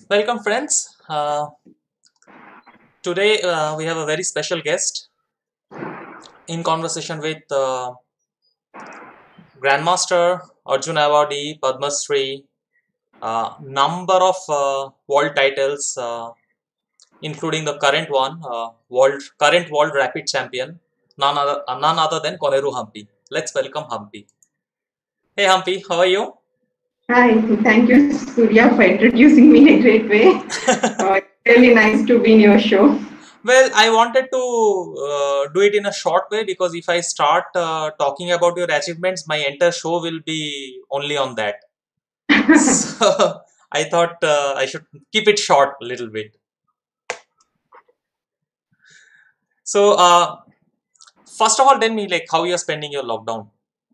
Welcome, friends. Today we have a very special guest in conversation with Grandmaster Arjun Awardee, Padma Shri, number of world titles, including the current one, current world rapid champion, none other than Koneru Humpy. Let's welcome Humpy. Hey Humpy, how are you? Hi, thank you, Surya, for introducing me in a great way. It's really nice to be in your show. Well, I wanted to do it in a short way because if I start talking about your achievements, my entire show will be only on that. So I thought I should keep it short a little bit. So first of all, tell me like how you're spending your lockdown.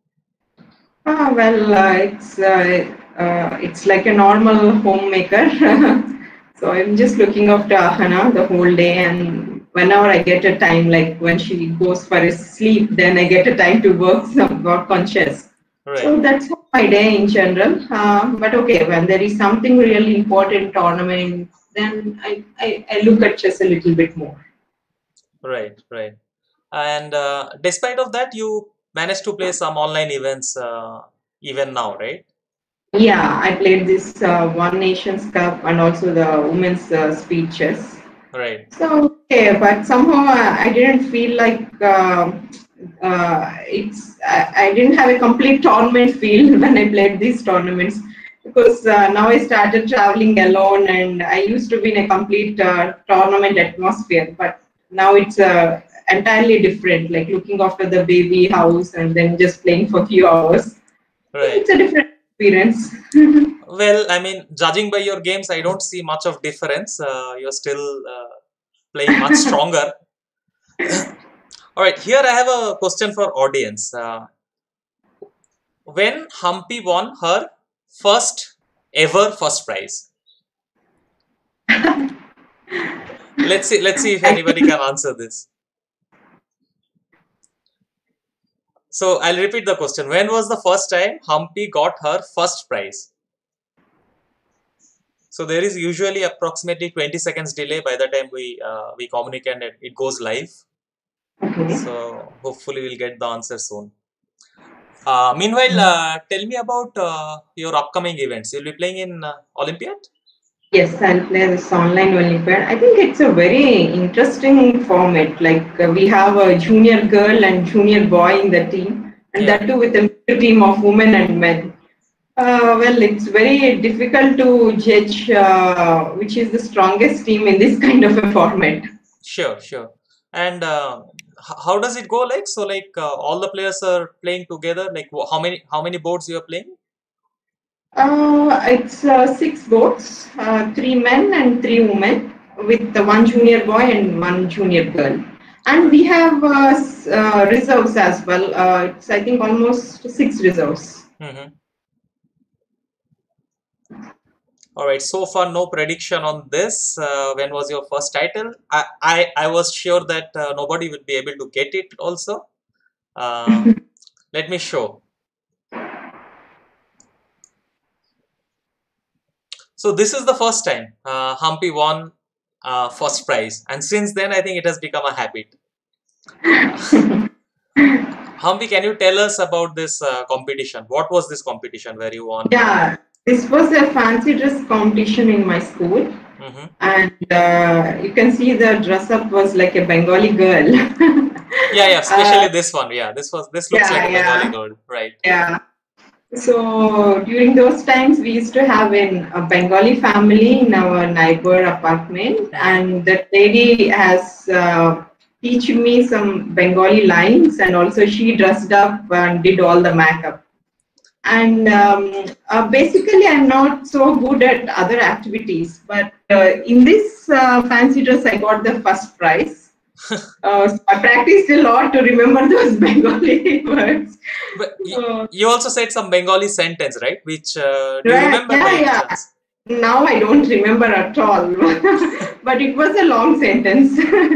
It's like a normal homemaker. So I'm just looking after Ahana the whole day, and whenever I get a time, like when she goes for a sleep, then I get a time to work on chess. Right. So that's my day in general. But okay, when there is something really important tournament, then I look at chess a little bit more. Right, right. And despite of that, you managed to play some online events even now, right? Yeah, I played this One Nations Cup and also the women's speeches. Right. So okay, but somehow I didn't feel like I didn't have a complete tournament feel when I played these tournaments because now I started traveling alone and I used to be in a complete tournament atmosphere, but now it's entirely different. Like looking after the baby house and then just playing for a few hours. Right. It's a different experience. Well, I mean, judging by your games, I don't see much of difference. You're still playing much stronger. All right, here I have a question for audience. When Humpy won her first prize? Let's see if anybody can answer this. So I'll repeat the question. When was the first time Humpy got her first prize? So there is usually approximately 20 seconds delay by the time we communicate and it goes live. Okay. So hopefully we'll get the answer soon. Meanwhile, tell me about your upcoming events. You'll be playing in Olympiad? Yes, I'll play this online Olympiad. I think it's a very interesting format. Like we have a junior girl and junior boy in the team, and that too with a team of women and men. Well, it's very difficult to judge which is the strongest team in this kind of a format. Sure, sure. And how does it go? Like so, like all the players are playing together. Like how many boards you are playing? It's 6 boats, 3 men and 3 women, with the 1 junior boy and 1 junior girl. And we have reserves as well. It's I think almost 6 reserves. All right. So far, no prediction on this. When was your first title? I was sure that nobody would be able to get it. Also, let me show. So this is the first time Humpy won first prize, and since then I think it has become a habit. Humpy, can you tell us about this competition? What was this competition where you won? Yeah, this was a fancy dress competition in my school, and you can see the dress up was like a Bengali girl. Yeah, especially this one. Yeah, this looks like a Bengali girl, right? Yeah. So during those times, we used to have a Bengali family in our neighbor apartment, and that lady has teach me some Bengali lines, and also she dressed up and did all the makeup. And basically, I'm not so good at other activities, but in this fancy dress, I got the first prize. So I practiced a lot to remember those Bengali words. But you also said some Bengali sentence, right? Which do you remember? Yeah. Now I don't remember at all, but it was a long sentence.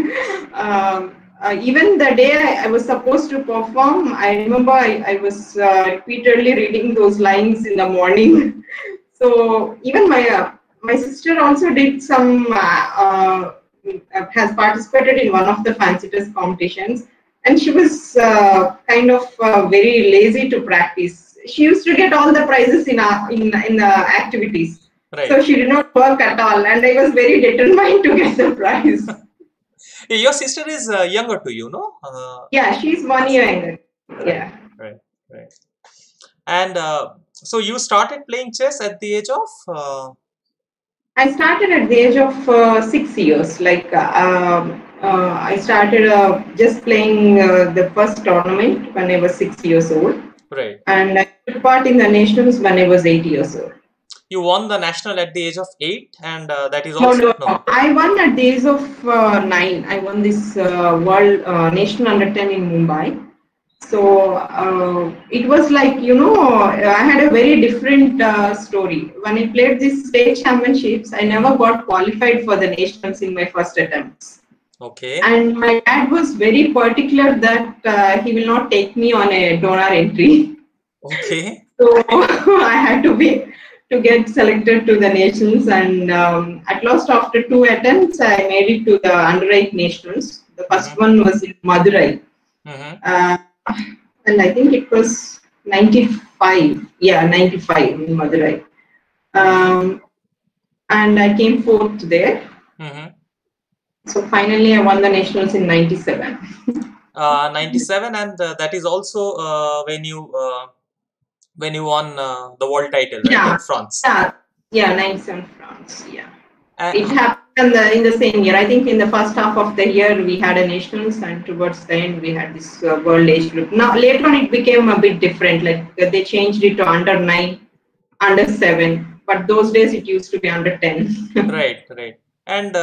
Even the day I was supposed to perform, I remember I was repeatedly reading those lines in the morning. So even my sister also did some, has participated in one of the fancy dress competitions, and she was kind of very lazy to practice. She used to get all the prizes in the activities, Right. so she did not work at all, and I was very determined to get the prize. Your sister is younger to you, no? Yeah, she's 1 year younger. Yeah. Right. And so you started playing chess at the age of? I started at the age of 6 years. I started just playing the first tournament when I was 6 years old. Right. And I took part in the nationals when I was 8 years old. You won the national at the age of 8, and that is also No. I won at the age of 9. I won this World National Under 10 in Mumbai. So it was like, I had a very different story. When I played these state championships, I never got qualified for the nationals in my first attempts. Okay. And my dad was very particular that he will not take me on a donor entry. Okay. So I had to get selected to the nationals, and at last, after 2 attempts, I made it to the under 8 nationals. The first one was in Madurai. And I think it was 95. Yeah, 95 in Madurai. And I came 4th there. So finally, I won the nationals in 97. 97, and that is also when you won the world title, right? In France. Yeah, 97 France. Yeah. It happened in the same year. I think in the first half of the year we had a nationals, and towards the end we had this world age group. Now later on it became a bit different. Like they changed it to under 9, under 7, but those days it used to be under 10. Right. And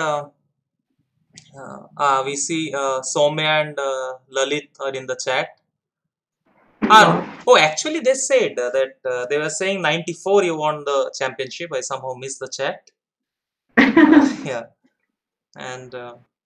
we see Soumya and Lalit are in the chat. Oh, actually they said that they were saying 94 you won the championship. I somehow missed the chat. Yeah. And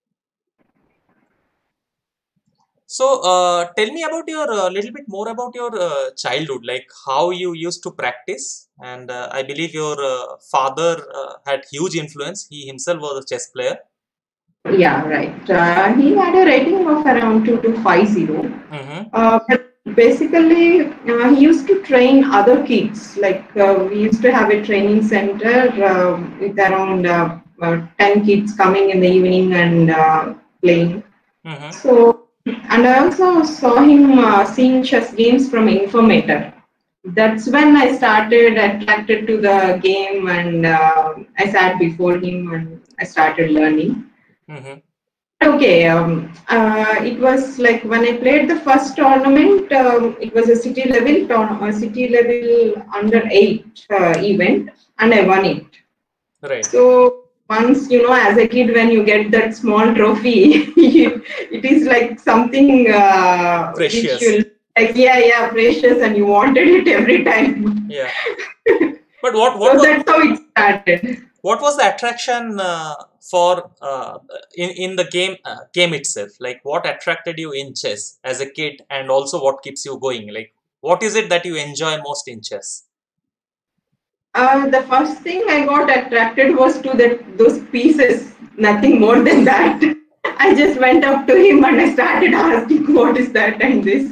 so tell me about your little bit more about your childhood, like how you used to practice. And I believe your father had huge influence. He himself was a chess player. Yeah, right. He had a rating of around 2250. But basically, he used to train other kids. Like we used to have a training center with around 10 kids coming in the evening and playing. So, and I also saw him seeing chess games from Informator. That's when I started attracted to the game, and I sat before him and I started learning. Okay, it was like when I played the first tournament, it was a city level under 8 event, and I won it. Right. So once, as a kid, when you get that small trophy, it is like something precious. Precious, and you wanted it every time. Yeah. But what so that's how it started. What was the attraction for in the game itself? Like what attracted you in chess as a kid, and also what keeps you going? Like what is it that you enjoy most in chess? The first thing I got attracted was to those pieces, nothing more than that. I just went up to him and I started asking what is that and this.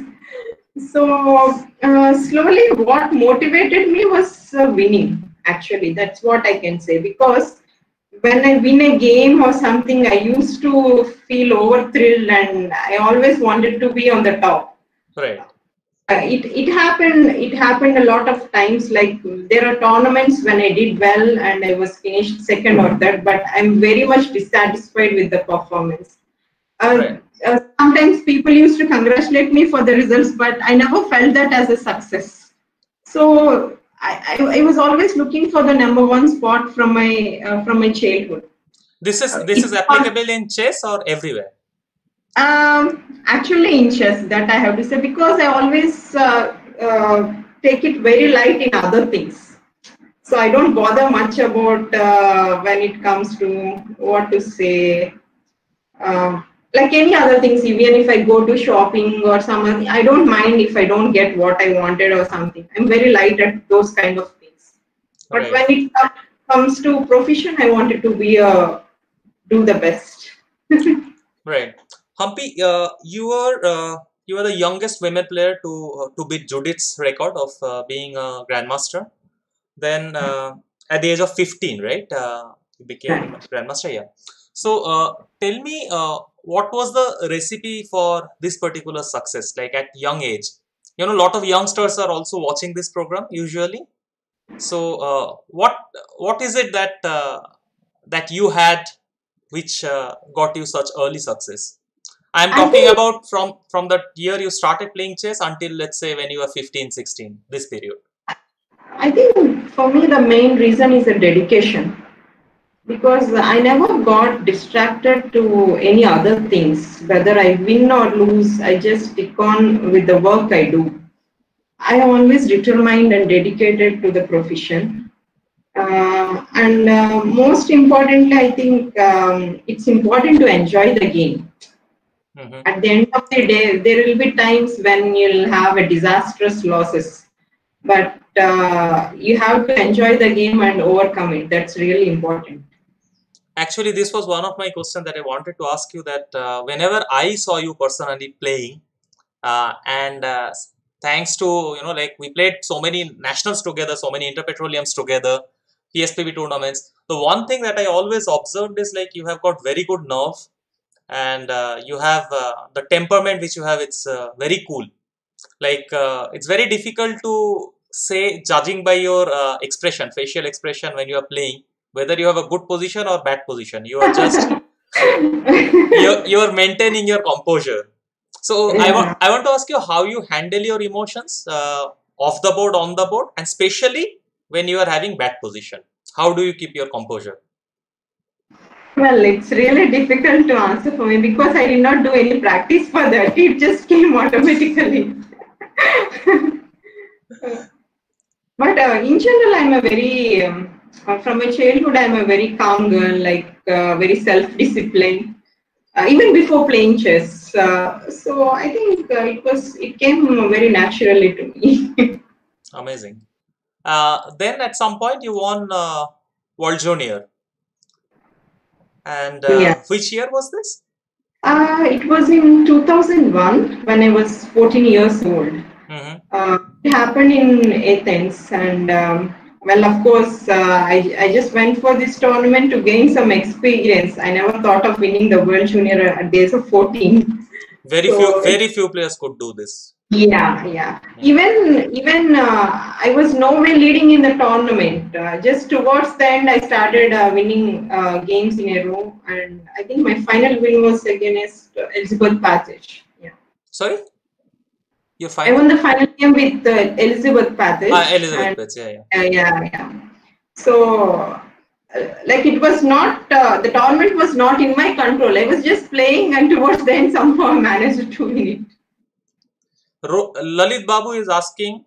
So slowly what motivated me was winning. Actually, that's what I can say, because when I win a game or something, I used to feel over thrilled and I always wanted to be on the top. Right. It happened a lot of times. Like there are tournaments when I did well and I was finished second or third, but I'm very much dissatisfied with the performance. Right. Sometimes people used to congratulate me for the results, but I never felt that as a success. So I was always looking for the #1 spot from my childhood. This is applicable in chess or everywhere? Actually in chess, that I have to say, because I always take it very light in other things. So I don't bother much about when it comes to what to say. Like any other things, even if I go to shopping or something, I don't mind if I don't get what I wanted or something. I'm very light at those kind of things. But when it comes to profession, I wanted to be do the best. Right. Humpy, you were the youngest women player to beat Judith's record of being a grandmaster. Then at the age of 15, right? You became Right. grandmaster. Yeah. So tell me, what was the recipe for this particular success? Like at young age, a lot of youngsters are also watching this program usually. So what is it that you had which got you such early success? I'm I talking think about from the year you started playing chess until, let's say, when you were 15, 16, this period. I think for me the main reason is the dedication, because I never got distracted to any other things. Whether I win or lose, I just stick on with the work I do. I am always determined and dedicated to the profession. And most importantly, I think it's important to enjoy the game. Hmm. At the end of the day, there will be times when you'll have a disastrous losses, but you have to enjoy the game and overcome it. That's really important. Actually, this was one of my questions that I wanted to ask you, that whenever I saw you personally playing, and thanks to, like we played so many nationals together, so many interpetroleums together, PSPB tournaments. The one thing that I always observed is like you have got very good nerve, and you have the temperament which you have. It's very cool. Like it's very difficult to say, judging by your expression, facial expression, when you are playing, whether you have a good position or bad position. You are just you're maintaining your composure. So Yeah. I want to ask you how you handle your emotions off the board, on the board, and especially when you are having bad position. How do you keep your composure? Well, it's really difficult to answer for me because I did not do any practice for that. It just came automatically. But in general, I'm a very, from my childhood, I'm a very calm girl, like very self-disciplined, even before playing chess. So I think it came very naturally to me. Amazing. Then at some point you won World Junior, and Yeah. which year was this? It was in 2001 when I was 14 years old. Hmm. It happened in Athens, and well, of course, I just went for this tournament to gain some experience. I never thought of winning the World Junior at the age of 14. So Very few players could do this. yeah. Hmm. Even I was no way leading in the tournament. Just towards the end, I started winning games in a row, and I think my final win was against Elizabeth Passage. Yeah. Sorry, your I final? won the final game with Elizabeth Passage, Elizabeth and Pitts. Yeah. yeah. So, like it was not the tournament was not in my control. I was just playing, and towards the end, somehow I managed to win it. Lalit Babu is asking.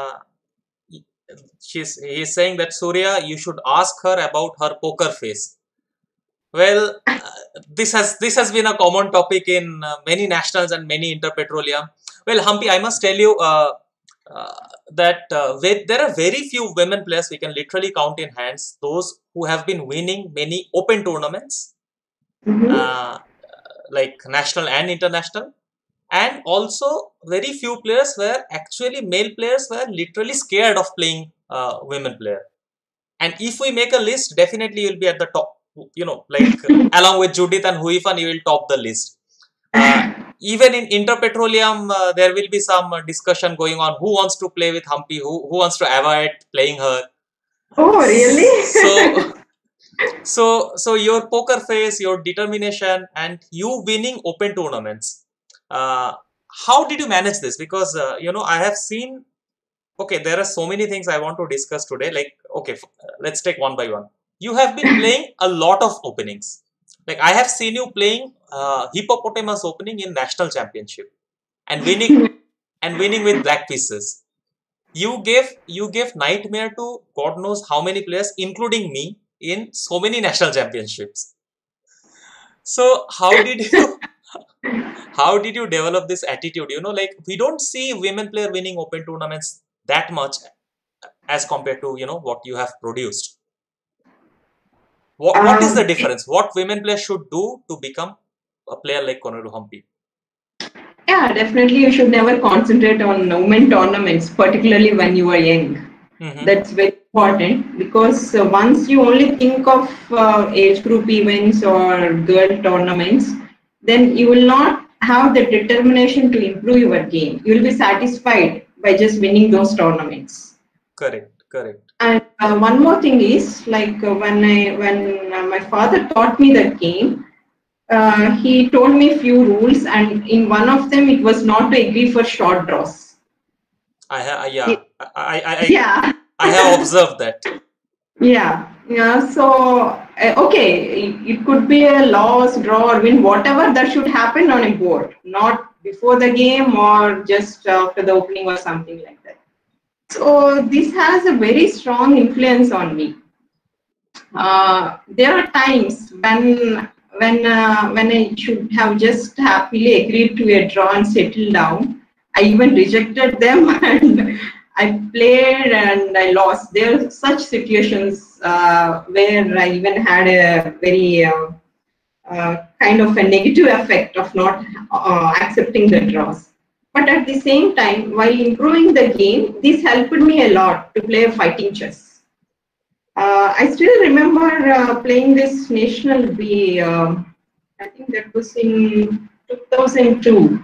He's saying that Surya, you should ask her about her poker face. Well, this has been a common topic in many nationals and many interpetroleum. Well, Humpy, I must tell you uh, that there are very few women players we can literally count in hands. Those who have been winning many open tournaments, Mm-hmm. uh, like national and international, and also very few players were actually male players were literally scared of playing women player. And if we make a list, definitely you'll be at the top. Like along with Judith and Huifan, you will top the list. Uh, Even in Interpetroleum, there will be some discussion going on. Who wants to play with Humpy? Who wants to avoid playing her? Oh, So, really? so your poker face, your determination, and you winning open tournaments. Uh, how did you manage this? Because I have seen. Okay, there are so many things I want to discuss today. Like, okay, let's take one by one. You have been playing a lot of openings. Like, I have seen you playing hippopotamus opening in national championship and winning with black pieces. You gave nightmare to God knows how many players, including me, in so many national championships. So how did you develop this attitude? Like we don't see women player winning open tournaments that much as compared to what you have produced. What is the difference? What women players should do to become a player like Koneru Hampi? Yeah, definitely you should never concentrate on women tournaments, particularly when you are young. That's very important because once you only think of age group events or girl tournaments, then you will not have the determination to improve your game. You will be satisfied by just winning those tournaments. Correct. And one more thing is like when my father taught me the game, he told me few rules, and in one of them it was not to agree for short draws. Yeah, Yeah. I have observed that. Yeah. So okay, it could be a loss, draw, or win, whatever that should happen on a board, not before the game or just after the opening or something like that. So this has a very strong influence on me. There are times when I should have just happily agreed to a draw and settled down. I even rejected them and I played and I lost. There are such situations where I even had a very kind of a negative effect of not accepting the draws. But at the same time, while improving the game, this helped me a lot to play fighting chess. I still remember playing this National B. I think that was in 2002.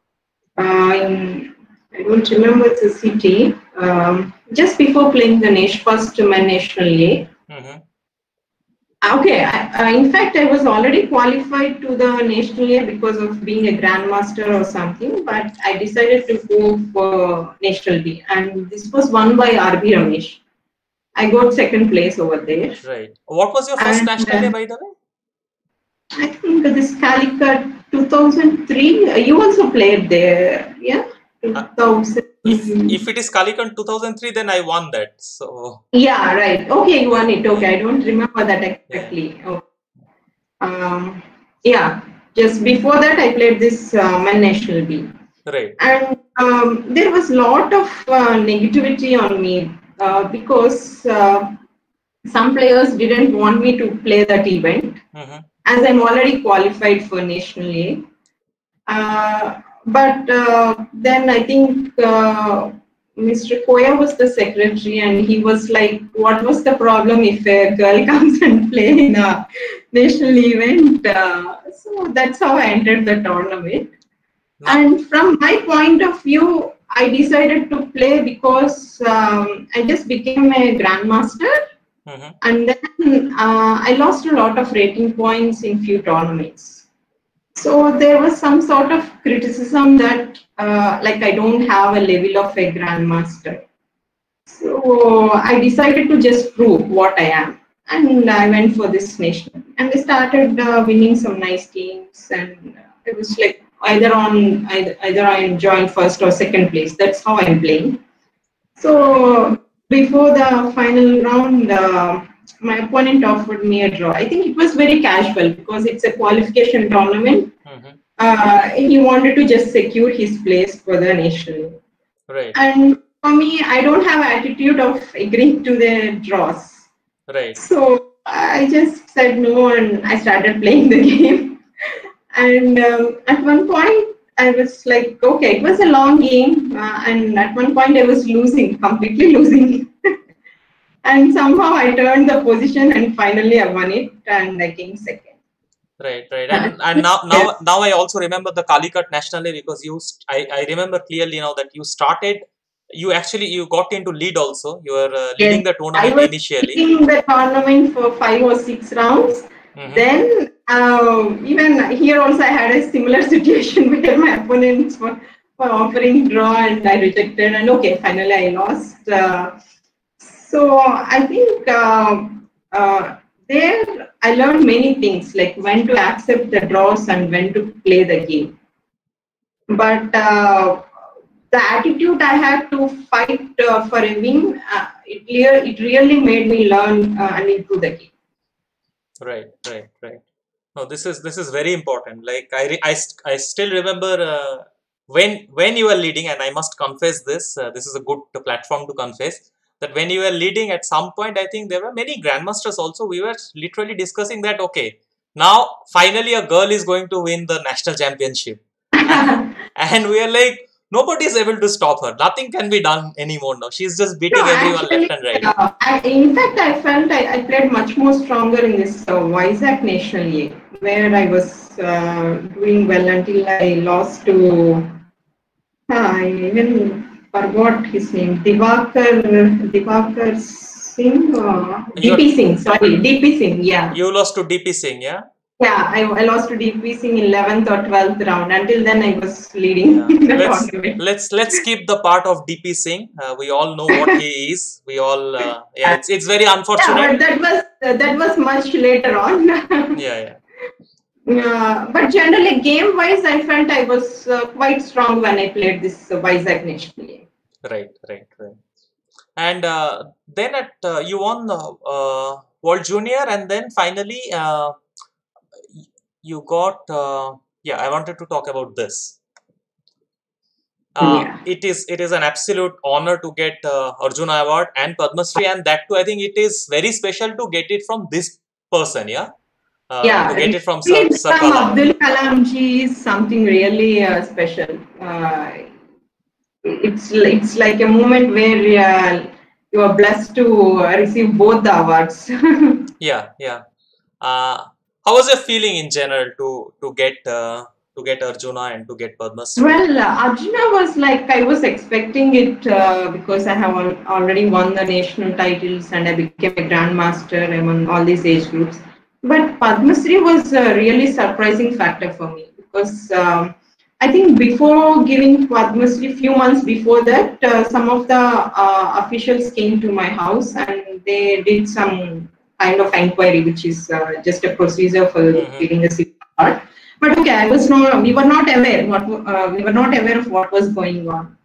I don't remember the city. Just before playing the first National A. Okay, in fact, I was already qualified to the National A because of being a Grandmaster or something, but I decided to go for National B, and this was won by RB Ramesh. I got second place over there. Right. What was your first National Day, by the way? I think this Calicut 2003. You also played there, yeah? 2000. If it is Calicut 2003, then I won that. So. Yeah, right. Okay, you won it. Okay, I don't remember that exactly. Yeah. Oh. Yeah. Just before that, I played this Men National B. Right. And there was a lot of negativity on me because some players didn't want me to play that event, as I'm already qualified for National A. But then I think Mr. Koya was the secretary, and he was like, "What was the problem if a girl comes and play in a national event?" So that's how I entered the tournament. And from my point of view, I decided to play because I just became a grandmaster, and then I lost a lot of rating points in few tournaments. So there was some sort of criticism that like I don't have a level of a grandmaster. So I decided to just prove what I am, and I went for this national. And I started winning some nice games, and it was like either I joined first or second place. That's how I'm playing. So before the final round, my opponent offered me a draw. I think it was very casual because it's a qualification tournament. He wanted to just secure his place for the national. Right. And for me, I don't have attitude of agreeing to the draws. Right. So I just said no, and I started playing the game. And at one point, I was like, okay, it was a long game, and at one point I was losing, completely losing. And somehow I turned the position, and finally I won it, and I came second. Right. And now I also remember the Calicut National Day because I remember clearly now that you started. You got into lead also. You were leading the tournament initially. Leading the tournament for 5 or 6 rounds. Then even here also I had a similar situation where my opponents were offering draw and I rejected, and okay, finally I lost. So I think there I learned many things, like when to accept the draws and when to play the game. But the attitude I had to fight for a win, it really made me learn and improve the game. Right. No, this is very important. Like I still remember when you were leading, and I must confess this. This is a good platform to confess. that when you were leading at some point, I think there were many grandmasters also. We were literally discussing that, okay, now finally a girl is going to win the national championship. And we are like, nobody is able to stop her. Nothing can be done anymore now. She's just No, beating everyone actually, left and right. in fact, I felt I played much more stronger in this Vizag National League, where I was doing well until I lost to. I even forgot his name. Divakar Singh, DP Singh. Sorry, DP Singh. Yeah. You lost to DP Singh, yeah? Yeah, I lost to DP Singh in 11th or 12th round. Until then, I was leading in the tournament. Let's skip the part of DP Singh. We all know what he is. We all it's very unfortunate. Yeah, but that was much later on. Yeah. But generally, game-wise, I felt I was quite strong when I played this Vizag National League. Right. And then you won World Junior, and then finally you got. I wanted to talk about this. It is an absolute honor to get Arjuna Award and Padma Shri, and that too, I think it is very special to get it from this person, to get it from Sir Kalam. Abdul Kalam ji is something really special. It's like a moment where you are blessed to receive both the awards. Yeah. How was your feeling in general to get Arjuna and to get Padma Shri? Well, Arjuna was like, I was expecting it because I have already won the national titles and I became a grandmaster among all these age groups. But Padma Shri was a really surprising factor for me because I think before giving Padma Shri, few months before that, some of the officials came to my house and they did some kind of inquiry, which is just a procedure for giving a silver award. But okay, we were not aware of what was going on.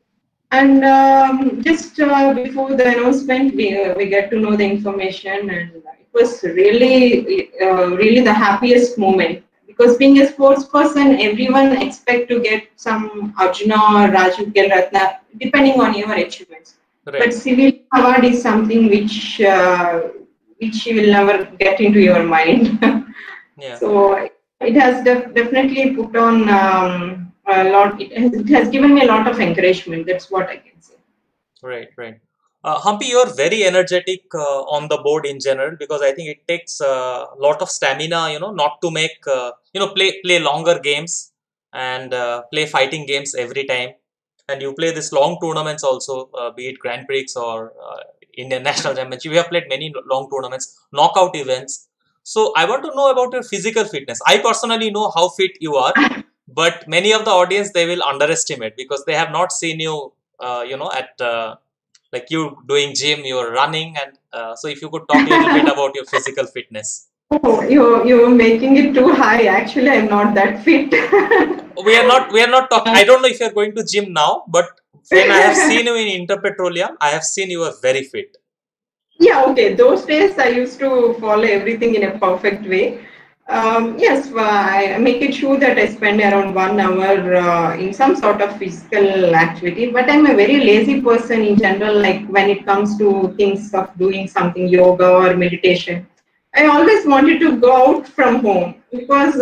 And just before the announcement, we get to know the information, and it was really the happiest moment. Because being a sports person, everyone expect to get some Arjuna or Rajiv Khel Ratna, depending on your achievements. Right. But civil award is something which you will never get into your mind. So it has definitely put on a lot. It has given me a lot of encouragement. That's what I can say. Right. Humpy, you're very energetic on the board in general, because I think it takes a lot of stamina, not to make, play longer games and play fighting games every time. And you play this long tournaments also, be it Grand Prix or Indian National Championship. We have played many long tournaments, knockout events. So I want to know about your physical fitness. I personally know how fit you are, but many of the audience, they will underestimate because they have not seen you, at like you doing gym, you're running, and so if you could talk a little bit about your physical fitness. Oh, you're making it too high. Actually, I'm not that fit. We are not talking. I don't know if you're going to gym now, but when I have seen you in Interpetroleum, I have seen you are very fit. Yeah, okay. Those days I used to follow everything in a perfect way. Yes, I make it sure that I spend around 1 hour in some sort of physical activity. But I'm a very lazy person in general. Like when it comes to things of doing something, yoga or meditation, I always wanted to go out from home because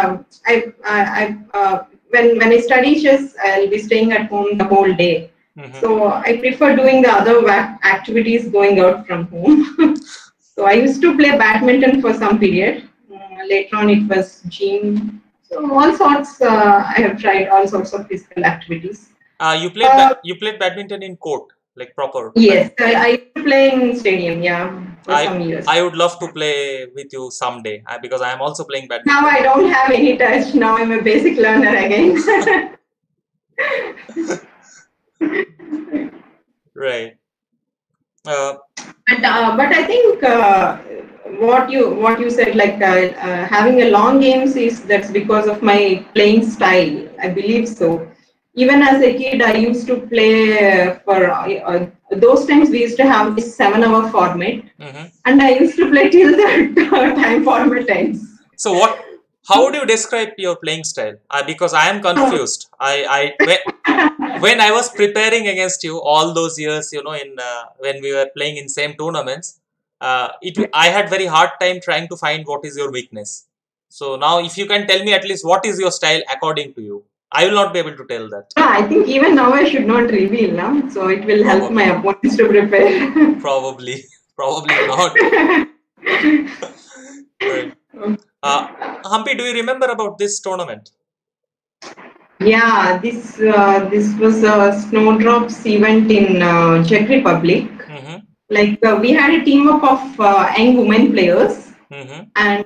when I study chess, I'll be staying at home the whole day. So I prefer doing the other activities going out from home. So I used to play badminton for some period. Later on it was gym. So all sorts, I have tried all sorts of physical activities. You played badminton in court, like proper? Yes, I used to play in stadium, for some years. I would love to play with you someday because I am also playing badminton. Now I don't have any touch. Now I'm a basic learner again. Right. But I think what you said, like having a long games, that's because of my playing style. I believe so. Even as a kid, I used to play for those times. We used to have this 7-hour format, and I used to play till the time format ends. So how would you describe your playing style? Because I am confused. when I was preparing against you all those years, in when we were playing in same tournaments, I had very hard time trying to find what is your weakness. So now, if you can tell me at least what is your style according to you, I will not be able to tell that. Yeah, I think even now I should not reveal now, so it will help my opponents to prepare. Probably, probably not. Right. Humpy, do you remember about this tournament? Yeah, this was a Snowdrops event in Czech Republic. Mm-hmm. Like we had a team up of young women players, Mm-hmm. and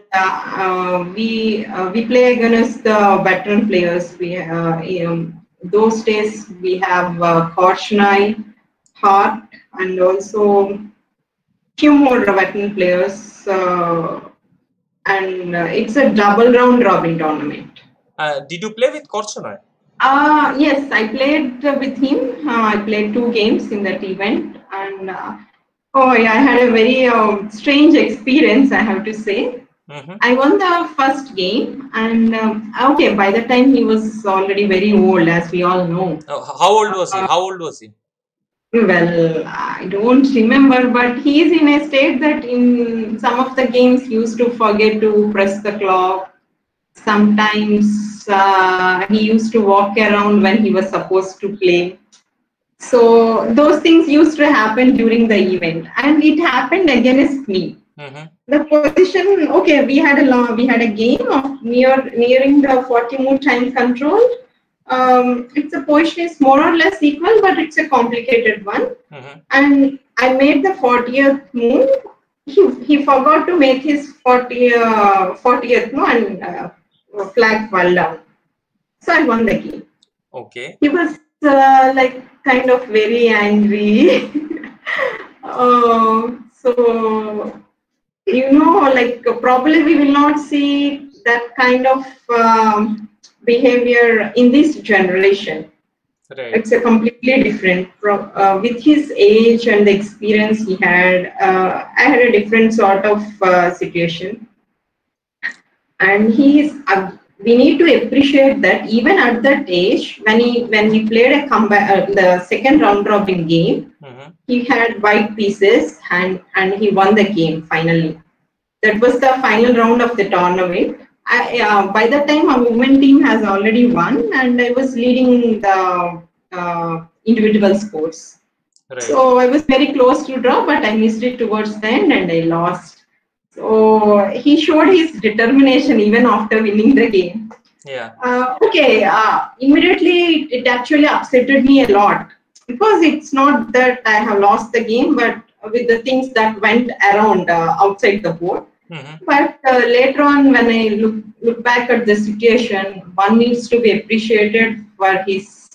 we play against the veteran players. Those days we have Korchnoi, Hart, and also few more veteran players. And it's a double round robin tournament. Did you play with Korchnoi? Yes, I played with him. I played 2 games in that event, and oh yeah, I had a very strange experience, I have to say. Mm-hmm. I won the first game, and okay, by the time he was already very old, as we all know. How old was he? How old was he? Well, I don't remember, but he is in a state that in some of the games he used to forget to press the clock. Sometimes he used to walk around when he was supposed to play. So those things used to happen during the event, and it happened against me. Mm-hmm. The position, okay, we had a game of nearing the 40 move time control. It's a position is more or less equal, but it's a complicated one. Mm-hmm. And I made the 40th move. He forgot to make his 40th move, and flag fell down. So I won the game. Okay. He was like kind of very angry. So like probably we will not see that kind of behavior in this generation. Right. It's a completely different. With his age and the experience he had, I had a different sort of situation. And we need to appreciate that even at that age, when we played a comeback, the second round robin game, Mm-hmm. he had white pieces and he won the game finally. That was the final round of the tournament. By the time our women team has already won, and I was leading the individual scores. Right. So I was very close to draw, but I missed it towards the end and I lost. So he showed his determination even after winning the game. Yeah. Immediately it actually upsetted me a lot, because it's not that I have lost the game, but with the things that went around outside the board. Mm-hmm. But later on, when I look back at the situation, one needs to be appreciated for his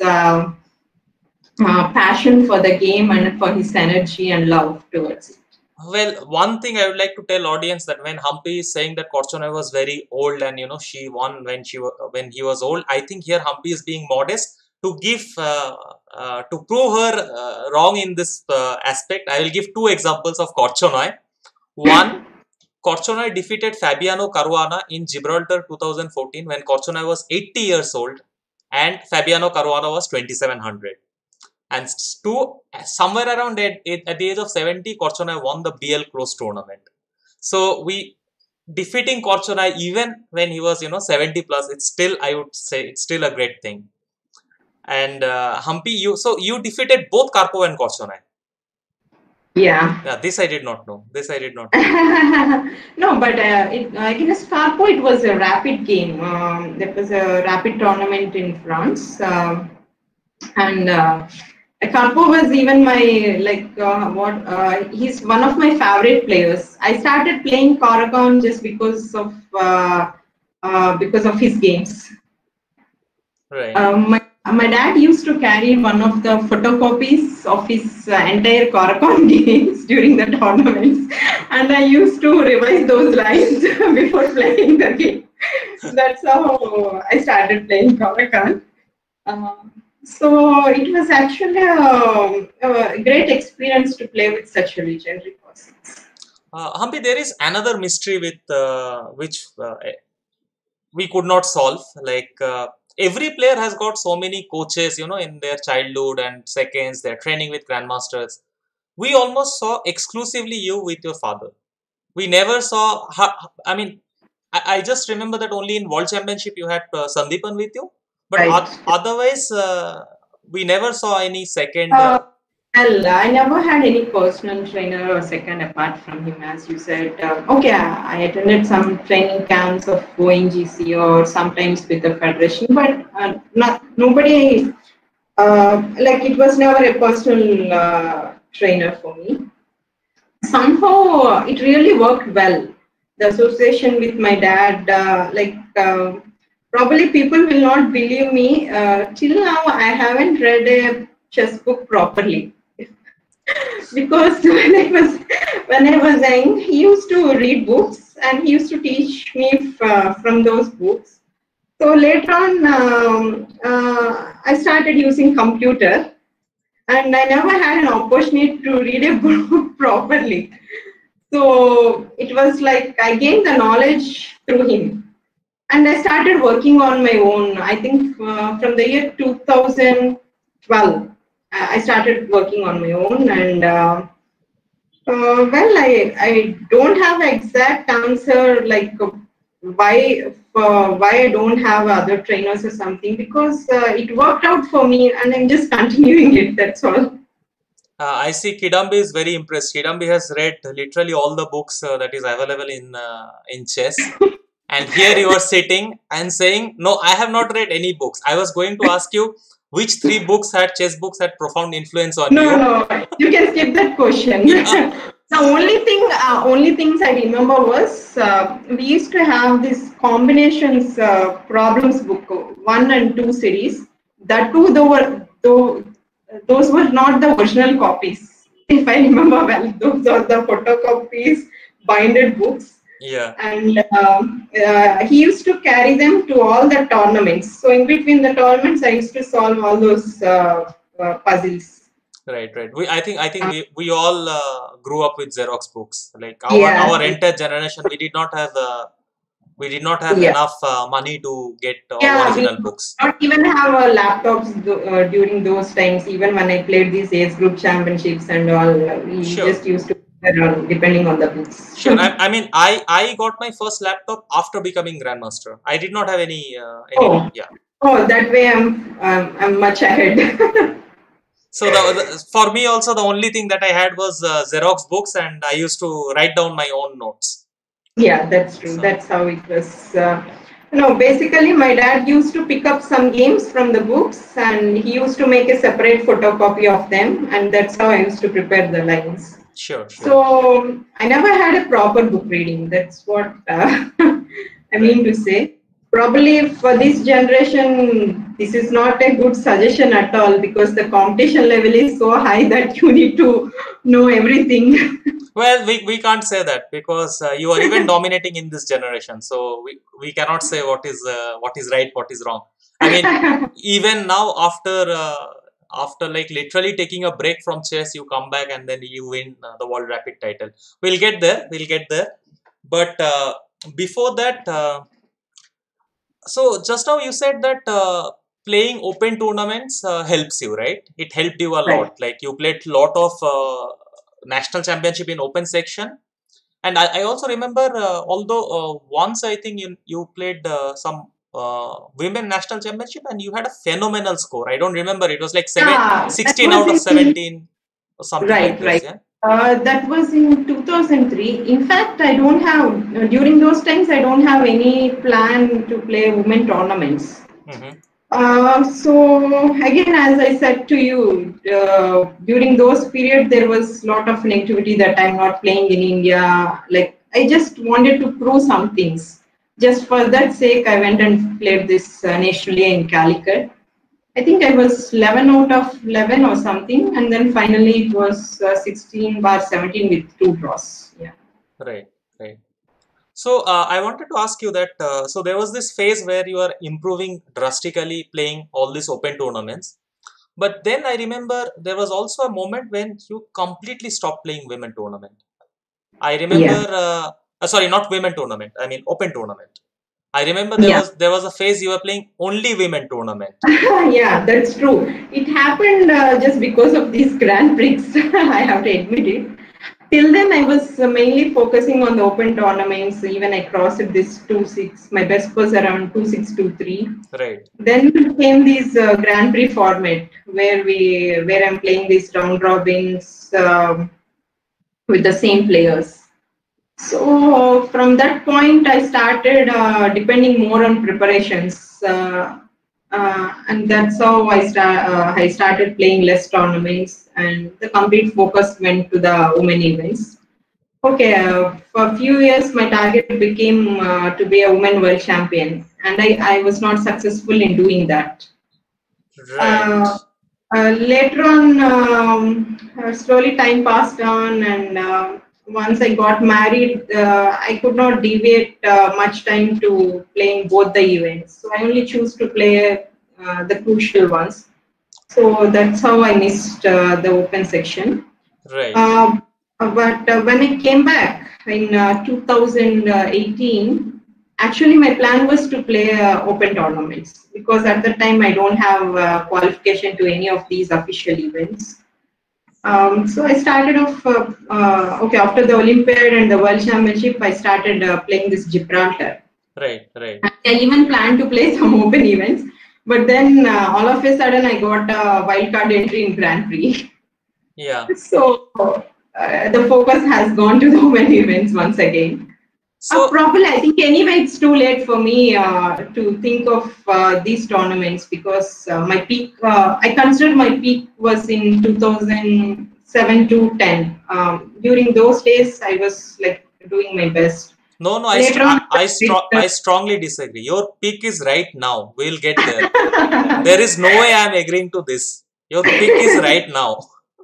passion for the game and for his energy and love towards it. Well, one thing I would like to tell audience, that when Humpy is saying that Korchnoi was very old and she won when he was old, I think here Humpy is being modest to give to prove her wrong in this aspect. I will give 2 examples of Korchnoi. One, Korchnoi defeated Fabiano Caruana in Gibraltar 2014 when Korchnoi was 80 years old and Fabiano Caruana was 2700. And 2, somewhere around at the age of 70, Korchnoi won the BL Close tournament. So defeating Korchnoi even when he was 70 plus, it's still, I would say, it's still a great thing. And Humpy, you defeated both Karpov and Korchnoi. Yeah. This I did not know. No, but against Karpov, it was a rapid game. There was a rapid tournament in France, and Karpov was even my he's one of my favorite players. I started playing Karagon just because of his games. Right. My dad used to carry one of the photocopies of his entire Karagon games during the tournaments, and I used to revise those lines before playing the game. That's how I started playing Karagon. So it was actually a great experience to play with such a legendary persons. Humpy, there is another mystery with which we could not solve. Like every player has got so many coaches, in their childhood and seconds, they're training with grandmasters. We almost saw exclusively you with your father. We never saw, I mean, I just remember that only in World Championship you had Sandeepan with you, but Right. otherwise, we never saw any second. Uh, well, I never had any personal trainer or second apart from him, as you said. Okay, I attended some training camps of ONGC or sometimes with the federation, but not nobody. Like it was never a personal trainer for me. Somehow it really worked well. The association with my dad, probably people will not believe me. Till now, I haven't read a chess book properly because when I was young, he used to read books and he used to teach me from those books. So later on, I started using computer, and I never had an opportunity to read a book properly. So it was like I gained the knowledge through him. And I started working on my own. I think from the year 2012, I started working on my own. And well, I don't have an exact answer like why I don't have other trainers or something because it worked out for me and I'm just continuing it. That's all. I see Kidambi is very impressed. Kidambi has read literally all the books that is available in chess. And here you are sitting and saying, no, I have not read any books. I was going to ask you which three chess books had profound influence on No, you. no, you can skip that question. The only things I remember was we used to have this combinations problems book 1 and 2 series. That too, those were not the original copies. If I remember well, those are the photocopies, binded books. Yeah. And he used to carry them to all the tournaments. So in between the tournaments, I used to solve all those puzzles. Right. I think we all grew up with Xerox books. Like Yeah, our entire generation, we did not have yeah, enough money to get all yeah. We original did books. not even have laptops during those times. Even when I played these age group championships and all, we Sure. just used to depending on the books. Sure. I mean, I got my first laptop after becoming grandmaster. I did not have any. Oh, Yeah. oh, that way I'm much ahead. So for me also the only thing that I had was Xerox books, and I used to write down my own notes. Yeah, that's true. So That's how it was. No, basically, my dad used to pick up some games from the books and he used to make a separate photocopy of them, and that's how I used to prepare the lines. sure. So, I never had a proper book reading. That's what I Right. mean to say. Probably for this generation, this is not a good suggestion at all because the competition level is so high that you need to know everything. Well, we can't say that because you are even dominating in this generation. So we cannot say what is right, what is wrong. I mean, even now after like literally taking a break from chess, you come back and then you win the World Rapid title. We'll get there. We'll get there. But before that, so just now you said that playing open tournaments helps you, right? It helped you a Right. lot. Like you played lot of national championship in open section, and I also remember although once I think you played some women national championship and you had a phenomenal score. I don't remember. It was like Yeah, that 16 was out of in 17 or something like right, this. right. Yeah. That was in 2003. In fact, I don't have during those times I don't have any plan to play women tournaments. Mm-hmm. So again, as I said to you, during those period there was a lot of negativity that I'm not playing in India. Like I just wanted to prove some things. Just for that sake, I went and played this nationally in Calicut. I think I was 11 out of 11 or something, and then finally it was 16/17 with 2 draws. Yeah. Right. Right. So I wanted to ask you that. So there was this phase where you are improving drastically, playing all these open tournaments. But then I remember there was also a moment when you completely stopped playing women tournament. I remember, Yeah. sorry, not women tournament. I mean open tournament. I remember Yeah. there was a phase you were playing only women tournament. Yeah, that's true. It happened just because of these Grand Prix. I have to admit it. Till then, I was mainly focusing on the open tournaments. Even I crossed this 2-6. My best was around 2-6, 2-3. Right. Then came this Grand Prix format where I'm playing these round robins with the same players. So from that point, I started depending more on preparations, and that's how I started playing less tournaments, and the complete focus went to the women events. Okay, for a few years, my target became to be a women world champion, and I was not successful in doing that. Right. Later on, slowly time passed on, and once I got married, I could not deviate much time to playing both the events. So I only choose to play the crucial ones. So that's how I missed the open section. Right. But when I came back in 2018, actually my plan was to play open tournaments because at the time I don't have qualification to any of these official events. So I started off, okay, after the Olympiad and the World Championship, I started playing this Gibraltar. Right. Right. I even planned to play some open events, but then all of a sudden I got a wildcard entry in Grand Prix. Yeah. So the focus has gone to the women events once again. So Probably, I think anyway it's too late for me to think of these tournaments because my peak, I consider my peak was in 2007 to 10. During those days, I was like doing my best. no, no, Later on, I strongly disagree. Your peak is right now. We'll get there. There is no way I'm agreeing to this. Your pick is right now.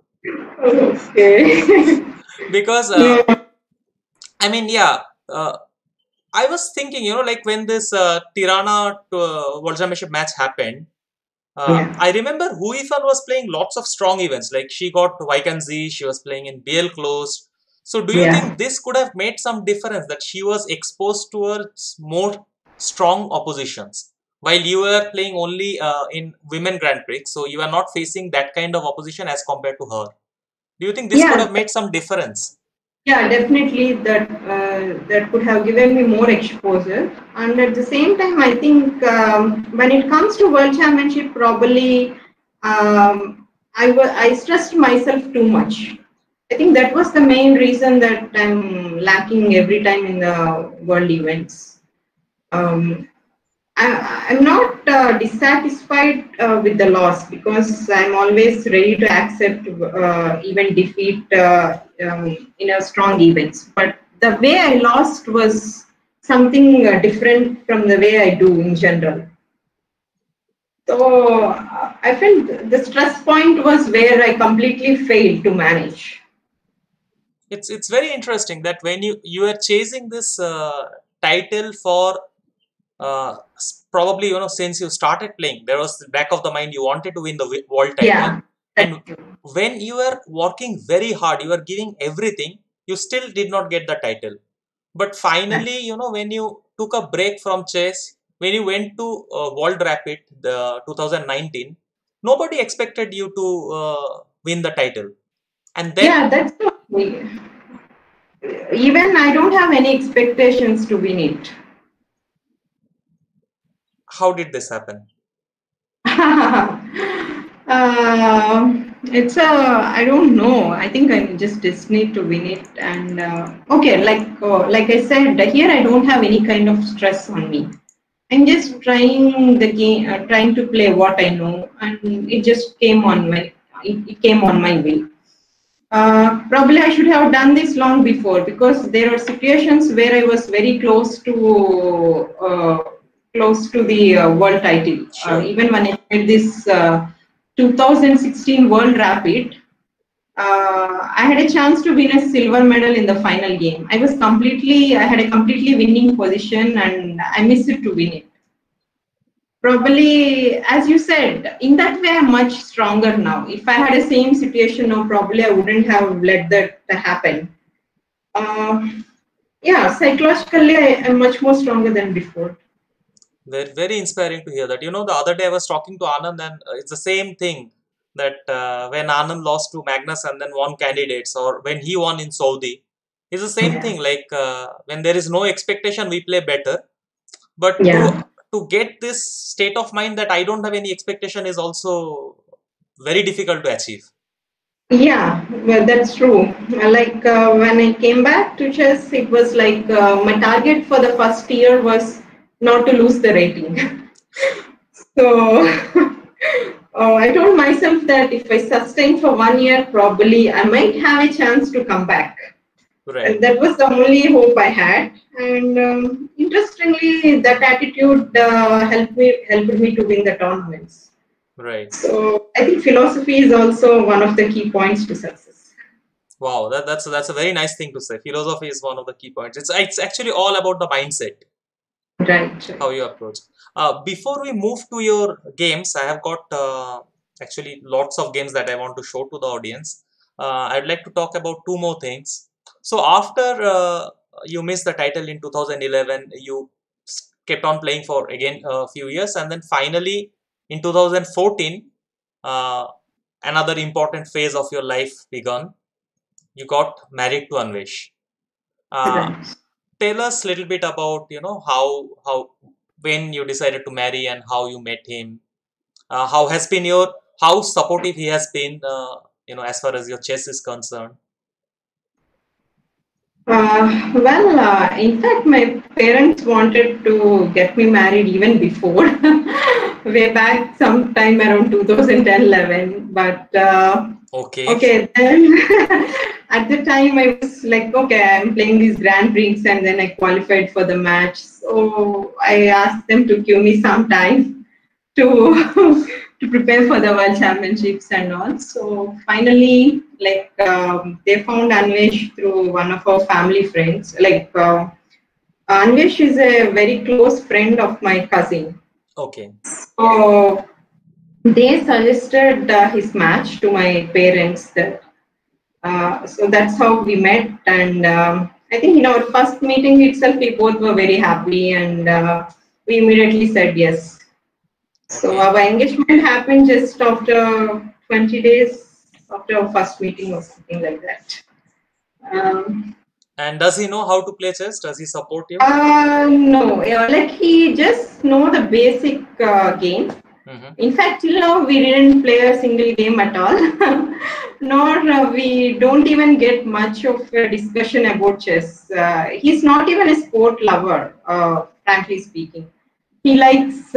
okay. Because Yeah. I mean, yeah, I was thinking, like when this Tirana World Championship match happened, Yeah. I remember Huifan was playing lots of strong events. Like she got Vaikanzi, she was playing in BL Closed. So do you Yeah. think this could have made some difference that she was exposed towards more strong oppositions? While you were playing only in Women Grand Prix, so you are not facing that kind of opposition as compared to her. Do you think this could Yeah. have made some difference? Yeah, definitely that could have given me more exposure. And at the same time, I think when it comes to World Championship, probably I stressed myself too much. I think that was the main reason that I'm lacking every time in the world events. Um, I'm not dissatisfied with the loss because I'm always ready to accept even defeat in a strong events. But the way I lost was something different from the way I do in general. So I felt the stress point was where I completely failed to manage. It's very interesting that when you are chasing this title for probably since you started playing, there was the back of the mind you wanted to win the world title, Yeah, that's and true. when you were working very hard, you were giving everything, you still did not get the title. But finally, when you took a break from chess, when you went to World Rapid the 2019, nobody expected you to win the title. And then, Yeah, that's true. Even I don't have any expectations to win it. how did this happen? It's a, I don't know. I think I'm just destined to win it. And okay, like I said, here I don't have any kind of stress on me. I'm just trying the game, trying to play what I know, and it just came on it came on my way. Probably I should have done this long before because there are situations where I was very close to the world title. Sure. Even when I played this 2016 World Rapid, I had a chance to win a silver medal in the final game. I had a completely winning position and I missed it to win it. Probably, as you said, in that way, I'm much stronger now. If I had a same situation now, probably I wouldn't have let that happen. Uh, yeah, psychologically, I'm much more stronger than before. Very, very inspiring to hear that. You know, the other day I was talking to Anand, and it's the same thing that when Anand lost to Magnus and then won candidates, or when he won in Saudi, it's the same Yeah. thing. Like when there is no expectation, we play better. But Yeah. to get this state of mind that I don't have any expectation is also very difficult to achieve. Yeah, well, that's true. Like when I came back to chess, it was like my target for the first year was not to lose the rating. So I told myself that if I sustain for 1 year, probably I might have a chance to come back. Right, And that was the only hope I had. And interestingly, that attitude helped me to win the tournaments. right. So I think philosophy is also one of the key points to success. Wow, that's a very nice thing to say. Philosophy is one of the key points. It's actually all about the mindset, Right. how you approach. Before we move to your games, I have got actually lots of games that I want to show to the audience. I'd like to talk about two more things. So after you missed the title in 2011, you kept on playing for again a few years, and then finally in 2014, uh, another important phase of your life begun. You got married to Anvesh. Uh, Right. Tell us a little bit about how when you decided to marry and how you met him. How has been your how supportive he has been, as far as your chess is concerned. In fact, my parents wanted to get me married even before, way back sometime around 2010-11. But Okay. okay, then at the time I was like, okay, I'm playing these Grand Prix, and then I qualified for the match. So I asked them to give me some time to to prepare for the World Championships and all. So finally, like they found Anvesh through one of our family friends. Like Anvesh is a very close friend of my cousin. Okay. So they suggested his match to my parents. That so that's how we met, and I think in our first meeting itself, we both were very happy, and we immediately said yes. So Okay. our engagement happened just after 20 days after our first meeting or something like that. Um, And does he know how to play chess? Does he support you? no, yeah, like he just know the basic game. Mm-hmm. In fact, till now we didn't play a single game at all, nor we don't even get much of a discussion about chess. He's not even a sport lover, frankly speaking. He likes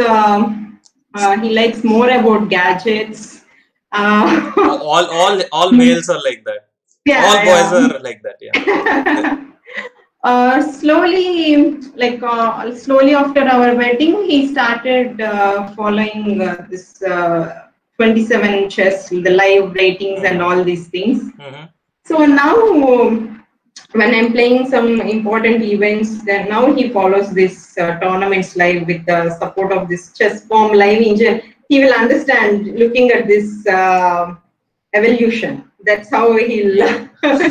more about gadgets. All males are like that. All boys Yeah, are like that. Yeah. yeah. Slowly after our wedding, he started following this 27 chess, the live ratings and Mm-hmm. all these things. Mm-hmm. So now, when I'm playing some important events, then now he follows this tournaments live with the support of this chess.com live engine. He will understand looking at this evolution. That's how he'll Yeah.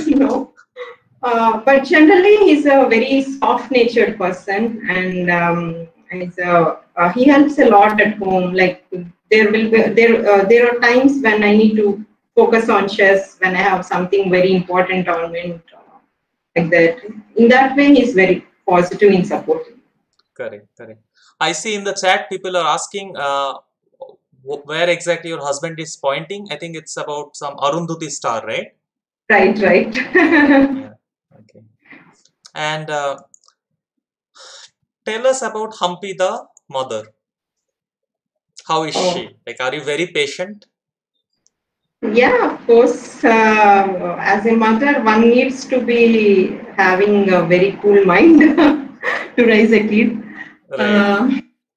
But generally, he's a very soft-natured person, and he helps a lot at home. Like there are times when I need to focus on chess when I have something very important on me, like that. In that way, he's very positive in supporting. Correct. Correct. I see in the chat people are asking where exactly your husband is pointing. I think it's about some Arundhati star, right? Right, right. Yeah. Okay. And tell us about Humpy the mother. How is Oh. she? Like, are you very patient? Yeah, of course. As a mother, one needs to be having a very cool mind to raise a kid. Right. Uh,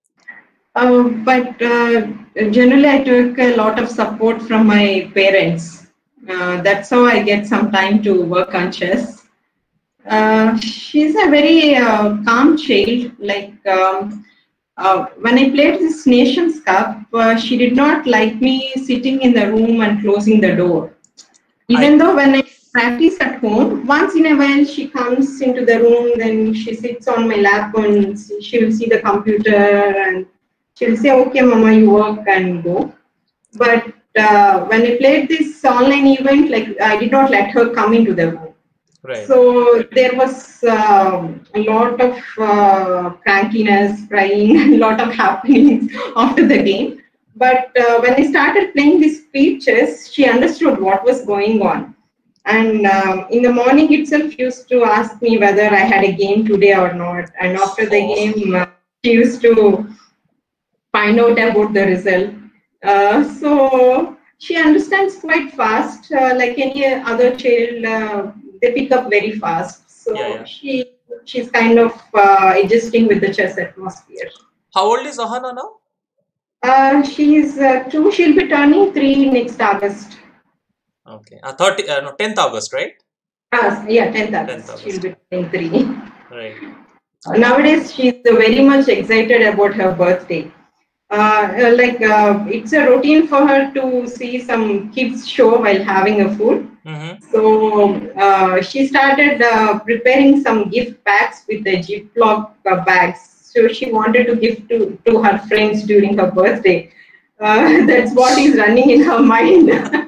but generally, I took a lot of support from my parents. That's how I get some time to work on chess. She's a very calm child. Like when I played this Nations Cup, she did not like me sitting in the room and closing the door. I Even though when I practice at home. Once in a while, she comes into the room, then she sits on my lap and she will see the computer and she'll say, "Okay, Mama, you work and go." But when I played this online event, like I did not let her come into the room. Right. So there was a lot of crankiness, crying, a lot of happenings after the game. But when I started playing this speed chess, she understood what was going on. And in the morning itself, she used to ask me whether I had a game today or not. And after the Oh, game, she used to find out about the result. So she understands quite fast, like any other child. They pick up very fast. yeah, So yeah. she's kind of adjusting with the chess atmosphere. How old is Ahana now? She's 2. She'll be turning 3 next August. Okay. 30, no, 10th August, right? Yeah, 10th 10th August. She'll August. be turning 3. Right. Nowadays, she's very much excited about her birthday. It's a routine for her to see some kids show while having a food. Mm-hmm. So she started preparing some gift packs with the Ziploc bags. So she wanted to give to her friends during her birthday. That's what is running in her mind.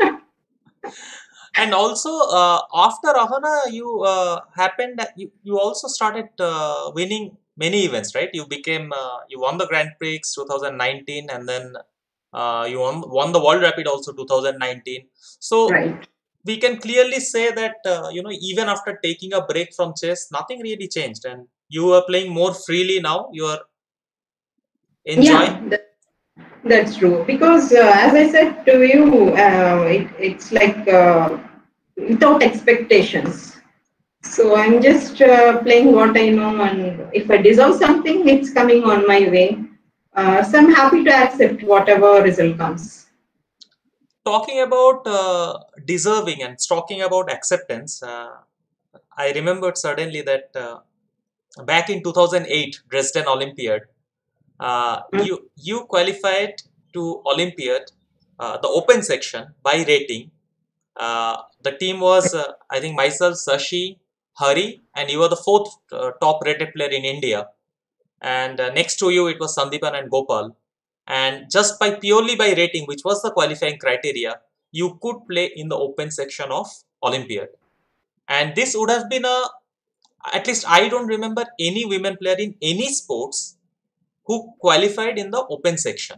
And also, after Ahana, you happened, you also started winning many events, right? You became, you won the Grand Prix 2019, and then you won the World Rapid also 2019. So Right. we can clearly say that, even after taking a break from chess, nothing really changed, and you are playing more freely now. You are Yeah, enjoying. that's true. Because as I said to you, it's like without expectations. So I'm just playing what I know, and if I deserve something, it's coming on my way. So I'm happy to accept whatever result comes. Talking about deserving and talking about acceptance, I remembered suddenly that back in 2008 Dresden Olympiad, Mm. you qualified to Olympiad, the open section by rating. The team was, I think, myself, Sashi, Hari, and you were the fourth top rated player in India. And next to you, it was Sandipan and Gopal. And just by purely by rating, which was the qualifying criteria, you could play in the open section of Olympiad. And this would have been at least I don't remember any women player in any sports who qualified in the open section.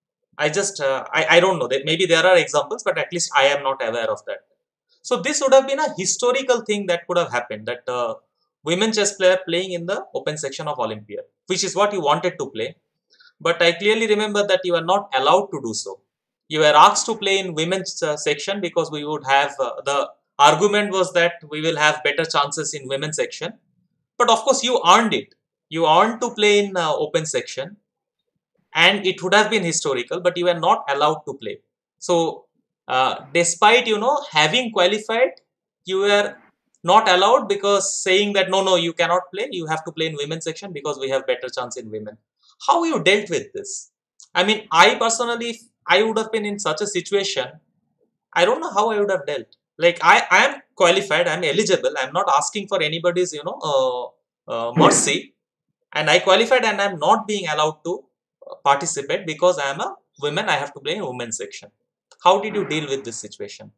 I don't know. Maybe there are examples, but at least I am not aware of that. So this would have been a historical thing that could have happened, that women chess player playing in the open section of Olympiad, which is what you wanted to play. But I clearly remember that you were not allowed to do so. You were asked to play in women's section because we would have, the argument was that we will have better chances in women's section. But of course, you earned it. You earned to play in open section, and it would have been historical, but you were not allowed to play. So despite having qualified, you were not allowed, because saying that no, you cannot play, you have to play in women's section because we have better chance in women. How you dealt with this? I mean, I personally, if I would have been in such a situation, I don't know how I would have dealt. Like, I am qualified, I'm eligible, I'm not asking for anybody's mercy, and I qualified, and I'm not being allowed to participate because I am a woman, I have to play in women's section. How did you deal with this situation?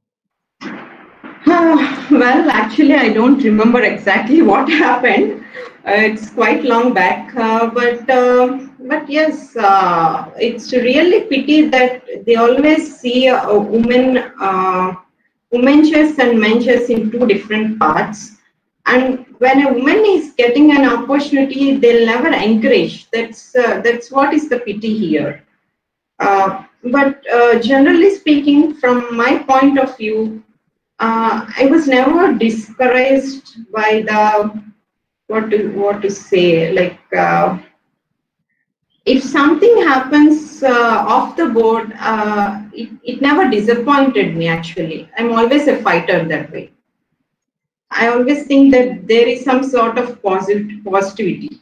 Well, actually, I don't remember exactly what happened. It's quite long back, but yes, it's really pity that they always see a women chess and men chess in two different parts. And when a woman is getting an opportunity, they'll never encourage. That's what is the pity here. But generally speaking, from my point of view, I was never discouraged by the what to say, like if something happens off the board, it never disappointed me. Actually, I'm always a fighter that way. I always think that there is some sort of positivity.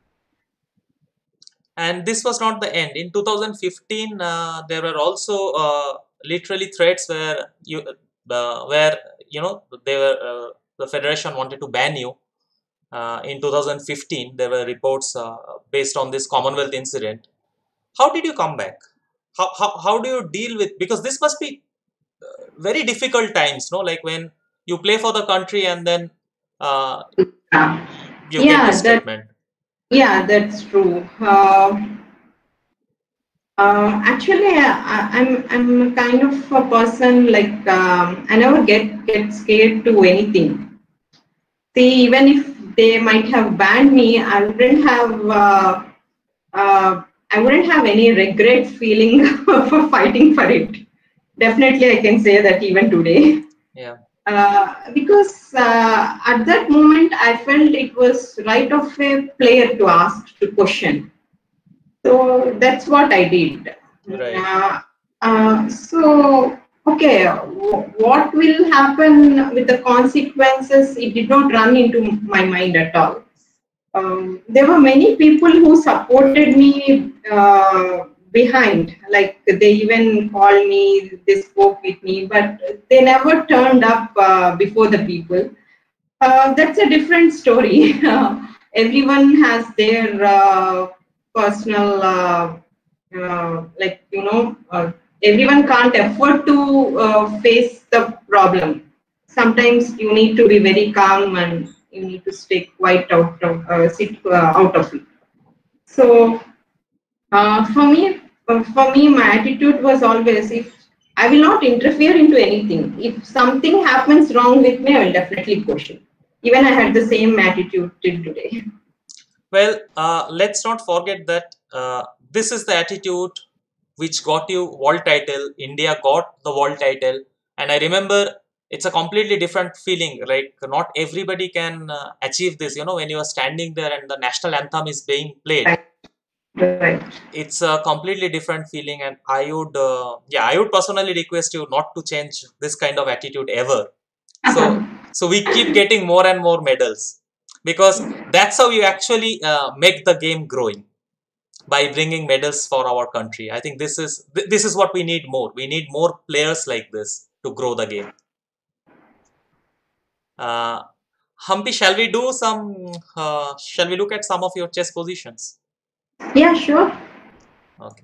And this was not the end. In 2015, there were also literally threats where where they were the federation wanted to ban you in 2015. There were reports based on this Commonwealth incident. How did you come back? How do you deal with, because this must be very difficult times, no? Like when you play for the country and then you get this statement. That's true. Actually, I'm kind of a person like I never get scared to anything. See, even if they might have banned me, I wouldn't have any regret feeling for fighting for it. Definitely, I can say that even today. Yeah. Because at that moment, I felt it was right of a player to ask to question. So that's what I did. Right. So, okay, what will happen with the consequences? It did not run into my mind at all. There were many people who supported me behind, like they even called me, they spoke with me, but they never turned up before the people. That's a different story. Everyone has their personal, everyone can't afford to face the problem. Sometimes you need to be very calm and you need to stay quiet sit out of it. So for me, my attitude was always, if I will not interfere into anything. If something happens wrong with me, I will definitely question. Even I had the same attitude till today. Well, let's not forget that this is the attitude which got you world title. India got the world title, and I remember it's a completely different feeling. Like not everybody can achieve this. When you are standing there and the national anthem is being played, Right. it's a completely different feeling. And I would personally request you not to change this kind of attitude ever. So we keep getting more and more medals, because that's how you actually make the game growing, by bringing medals for our country. I think this is what we need more. We need more players like this to grow the game. Humpy, shall we do some? Shall we look at some of your chess positions? Yeah, sure. Okay.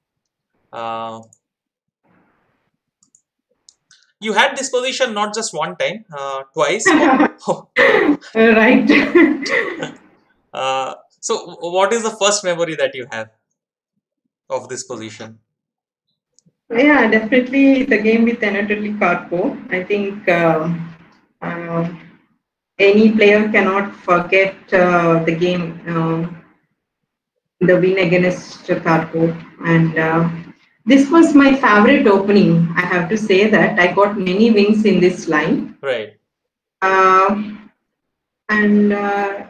You had this position not just one time, twice. Right. So, what is the first memory that you have of this position? Yeah, definitely the game with Anatoly Karpov. I think any player cannot forget the game, the win against Karpov. And this was my favorite opening. I have to say that I got many wins in this line. Right. And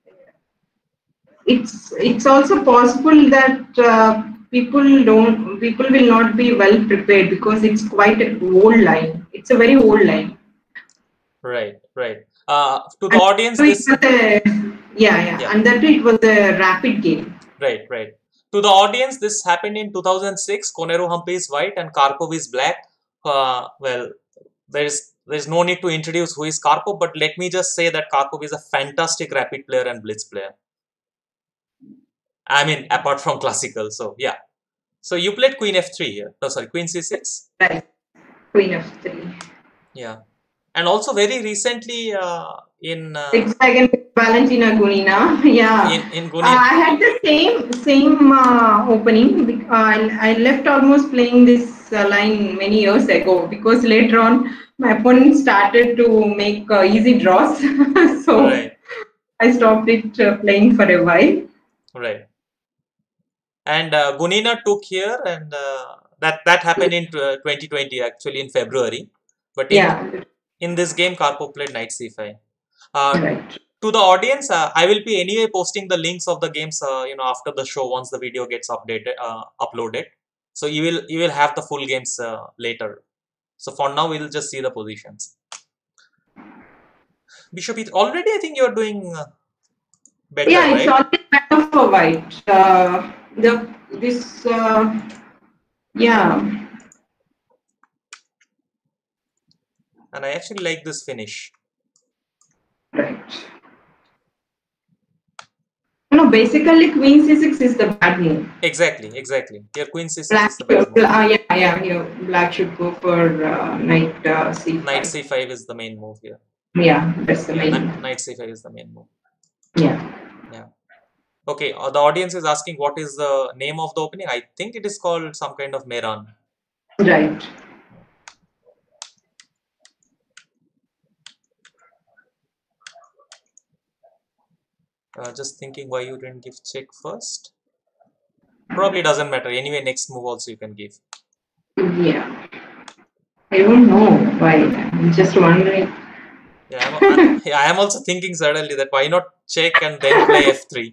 it's also possible that people will not be well prepared, because it's quite an old line. It's a very old line. Right. To the audience, this and that it was a rapid game. Right. To the audience, this happened in 2006. Koneru Humpy is white and Karpov is black. Well, there's no need to introduce who is Karpov, but let me just say that Karpov is a fantastic rapid player and blitz player. I mean, apart from classical. So yeah. So you played Queen F3 here. Oh, sorry, Queen C6. Right. Queen F3. Yeah. And also very recently in again Valentina Gunina. Yeah. In Gunina. I had the same opening. I left almost playing this line many years ago, because later on my opponent started to make easy draws. So right. I stopped it playing for a while. Right. And Gunina took here, and that happened in 2020, actually in February. But in this game, Karpov played Knight C5. Right. To the audience, I will be anyway posting the links of the games, after the show, once the video gets uploaded. So you will have the full games later. So for now, we'll just see the positions. Bishop E3. Already, I think you're doing better. Yeah, it's right? always better for white. Yeah. and I actually like this finish. Right. No, basically queen c6 is the bad move. Exactly. Here queen c6 Black is the bad move. yeah. Here black should go for knight c5. Knight c5 is the main move here. Yeah, that's the main move. Knight c5 is the main move. Yeah. Okay, the audience is asking what is the name of the opening. I think it is called some kind of Mehran. Right. Just thinking why you didn't give check first. Probably doesn't matter. Anyway, next move also you can give. Yeah. I don't know why. I'm just wondering. Yeah, I am also thinking suddenly that why not check and then play f3.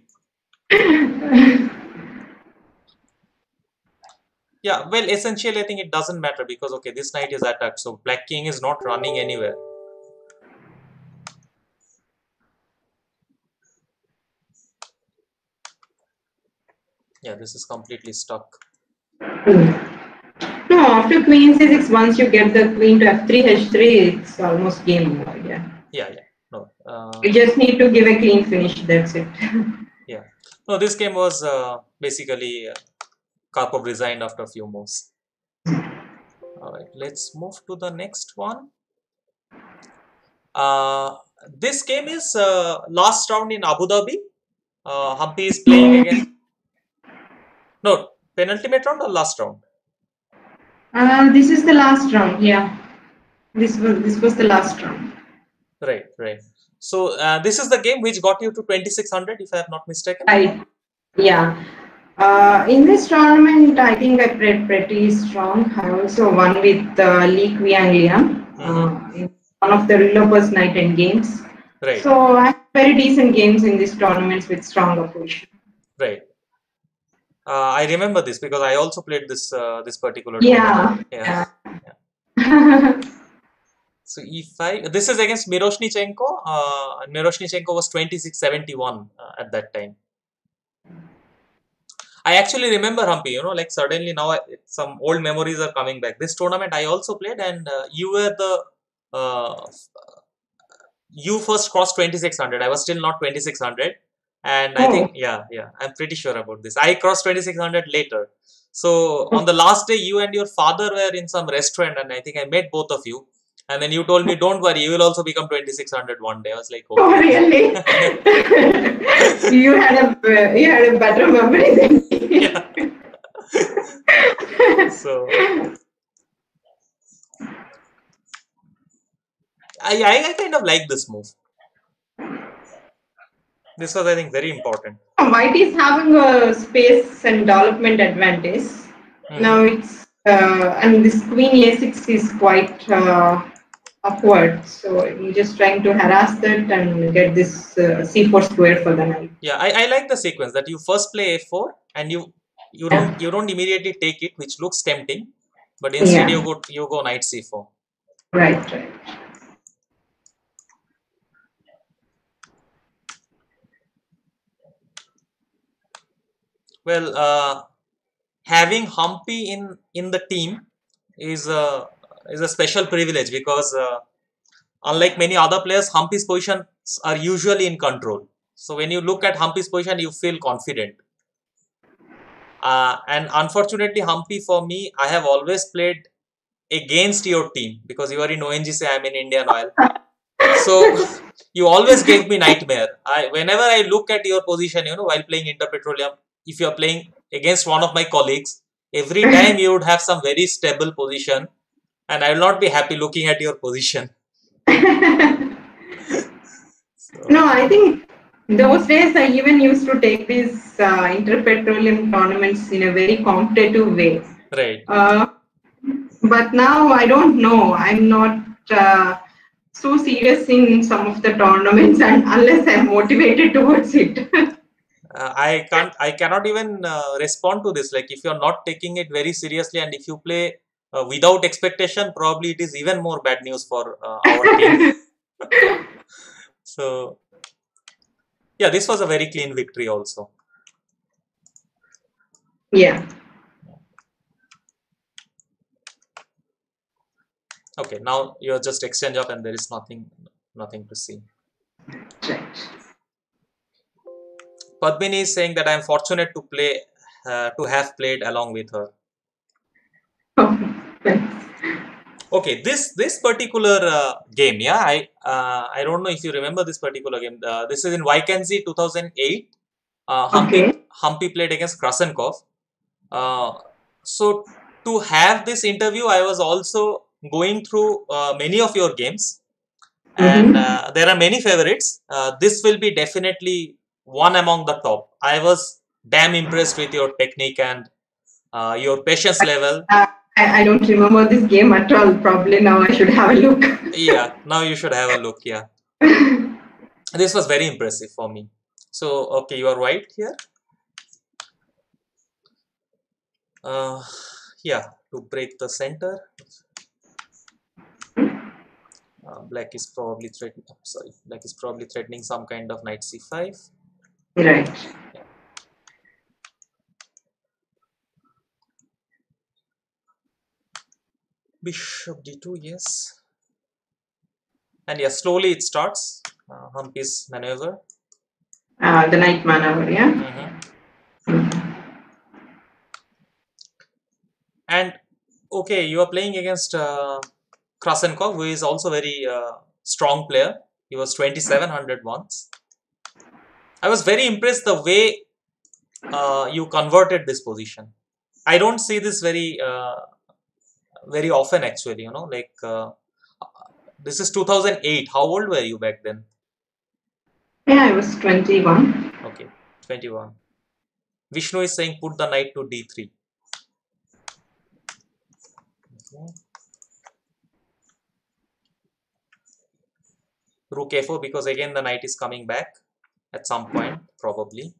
Yeah, well, essentially I think it doesn't matter because okay, this knight is attacked, so black king is not running anywhere. Yeah, this is completely stuck. No, after queen c6, once you get the queen to f3, h3, it's almost game over. Yeah. No. You just need to give a clean finish. That's it. Yeah. No, this game was basically Karpov resigned after a few moves. Alright, let's move to the next one. This game is last round in Abu Dhabi. Humpy is playing against. No, penultimate round or last round? This is the last round. Yeah, this was the last round. Right. So this is the game which got you to 2600, if I have not mistaken. Right. Yeah. In this tournament, I think I played pretty strong. I also won with Li Qiang Liang in one of the Lopez Night End games. Right. So I had very decent games in these tournaments with strong opposition. Right. I remember this because I also played this this particular tournament. Yeah. So e5. This is against Miroshnichenko. And Miroshnichenko was 2671 at that time. I actually remember Humpy, like suddenly now some old memories are coming back. This tournament I also played, and you were the you first crossed 2600. I was still not 2600, and I think I'm pretty sure about this. I crossed 2600 later. So on the last day, you and your father were in some restaurant, and I think I met both of you. And then you told me, "Don't worry, you will also become 2600 one day." I was like, "Okay." Oh, really? you had a better memory than me. So I kind of like this move. This was, I think, very important. White is having a space and development advantage. Now it's and this queen a6 is quite upward, so you're just trying to harass that and get this c4 square for the knight. Yeah, I like the sequence that you first play a4 and you don't immediately take it, which looks tempting, but instead you go knight c4. Right. Well, having Humpy in the team is a special privilege because unlike many other players, Humpy's positions are usually in control. So when you look at Humpy's position, you feel confident. And unfortunately, Humpy, for me, I have always played against your team because you are in ONGC, I am in Indian Oil. So you always gave me nightmare. Whenever I look at your position, while playing Interpetroleum, if you are playing against one of my colleagues, every time you would have some very stable position, and I will not be happy looking at your position. No, I think those days I even used to take these Interpetroleum tournaments in a very competitive way. Right. But now I don't know. I'm not so serious in some of the tournaments, and unless I'm motivated towards it. I cannot even respond to this. Like if you're not taking it very seriously, and if you play without expectation, probably it is even more bad news for our team. So yeah, this was a very clean victory also. Yeah. Okay, now you're just exchange up and there is nothing to see. Right. Padmini is saying that I'm fortunate to have played along with her. Okay. Thanks. Okay, this particular game, yeah, I don't know if you remember this particular game. This is in Vacancy 2008. Okay. Humpy played against Krasenkov. Uh, so to have this interview, I was also going through many of your games, and Mm-hmm. there are many favorites. This will be definitely one among the top. I was damn impressed with your technique and your patience level. I don't remember this game at all. Probably now I should have a look. Yeah, now you should have a look. Yeah, this was very impressive for me. So okay, you are right here. Uh, yeah, to break the center. Black is probably threatening. Sorry, black is probably threatening some kind of knight c5. Right. Yeah. Bishop d2, yes. And yeah, slowly it starts. Humpy's maneuver. The night maneuver, yeah. And okay, you are playing against Krasenkov, who is also very strong player. He was 2700 once. I was very impressed the way you converted this position. I don't see this very often actually. Like this is 2008. How old were you back then? Yeah, I was 21. Okay, 21. Vishnu is saying put the knight to d3. Okay. Rook a4, because again the knight is coming back at some point probably.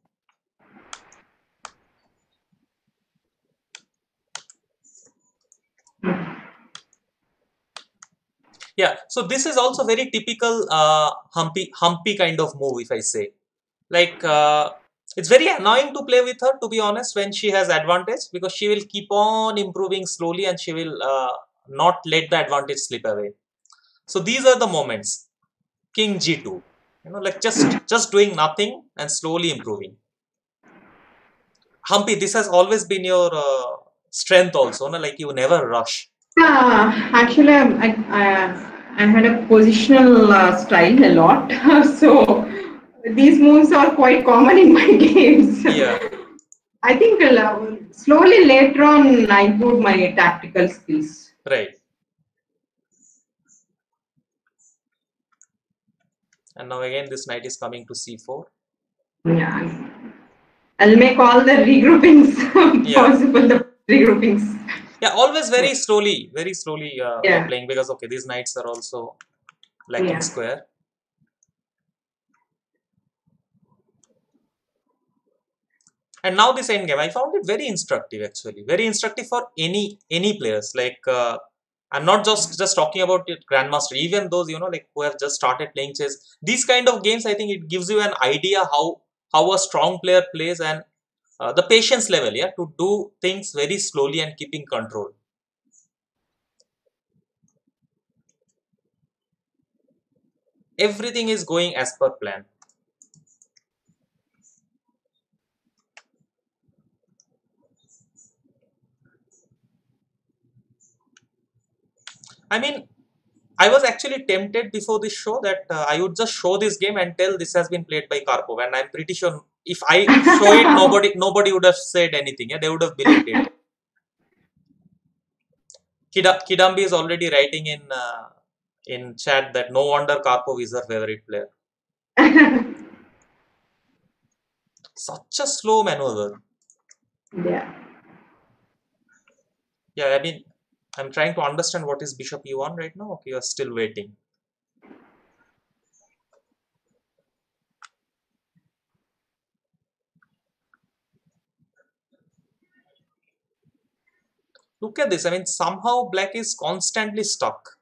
Yeah, so this is also very typical Humpy kind of move, if I say. Like it's very annoying to play with her, to be honest, when she has advantage, because she will keep on improving slowly and she will not let the advantage slip away. So these are the moments. King g2, like just doing nothing and slowly improving. Humpy, this has always been your strength also, no? Like you never rush. Actually, I had a positional style a lot. So these moves are quite common in my games. Yeah, I think slowly later on I improved my tactical skills. right. And now again this knight is coming to c4. Yeah, I'll make all the regroupings Yeah. possible. The regroupings. Yeah, always very slowly Yeah. playing, because okay, these knights are also lacking Yeah. square. And now this endgame, I found it very instructive actually, very instructive for any players. Like I'm not just talking about it, grandmaster, even those like who have just started playing chess. These kind of games, I think it gives you an idea how a strong player plays, and the patience level, yeah, to do things very slowly and keeping control. Everything is going as per plan. I mean, I was actually tempted before this show that I would just show this game and tell this has been played by Karpov, and I'm pretty sure if I show it, nobody would have said anything. Yeah, they would have believed it. Kidambi is already writing in chat that no wonder Karpov is her favorite player. Such a slow maneuver. Yeah. Yeah, I mean, I'm trying to understand what is Bishop E1 right now. Okay, you're still waiting. Look at this. I mean, somehow black is constantly stuck.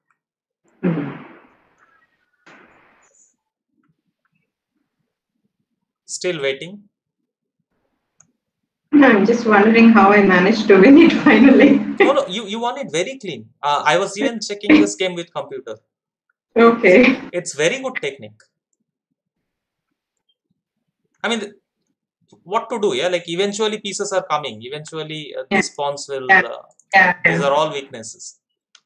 Still waiting. I'm just wondering how I managed to win it finally. No, you won it very clean. I was even checking this game with computer. Okay. It's very good technique. I mean, what to do? Yeah, like eventually pieces are coming. Eventually, these pawns will. These are all weaknesses.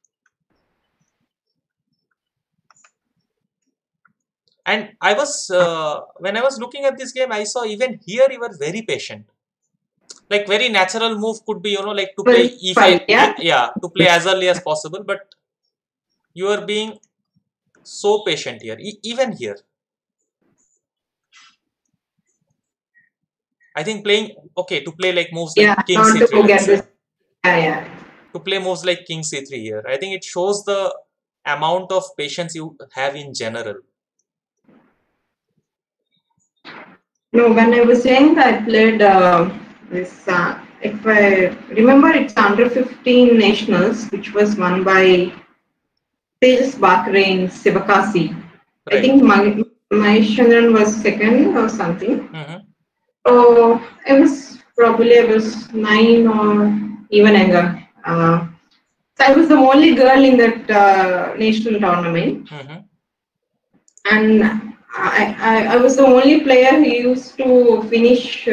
And I was when I was looking at this game, I saw even here you were very patient. Like very natural move could be, like to play e5, to play as early as possible. But you are being so patient here, even here. I think to play like moves like king c3. To play moves like king c3 here, I think it shows the amount of patience you have in general. No, when I was saying that I played this, if I remember, it's under 15 nationals, which was won by Tejas Bakre in Sivakasi. Right. I think Maheshchandran was second or something. So I was 9 or even younger. So I was the only girl in that national tournament. And I was the only player who used to finish.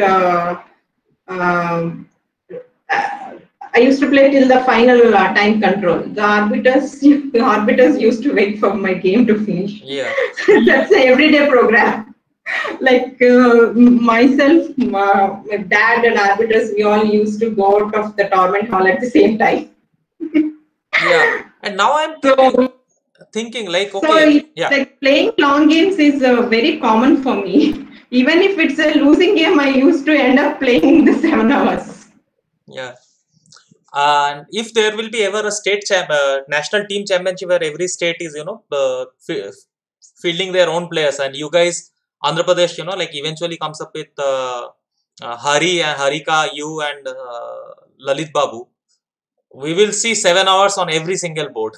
I used to play till the final time control. The arbiters used to wait for my game to finish. Yeah, that's an everyday program. Like myself, my dad and arbiters, we all used to go out of the tournament hall at the same time. Yeah, and now I'm thinking like, okay, so like playing long games is very common for me. Even if it's a losing game, I used to end up playing the 7 hours. Yeah. And if there will be ever a national team championship where every state is, fielding their own players, and you guys, Andhra Pradesh, like eventually comes up with Hari and Harika, you and Lalit Babu, we will see 7 hours on every single board.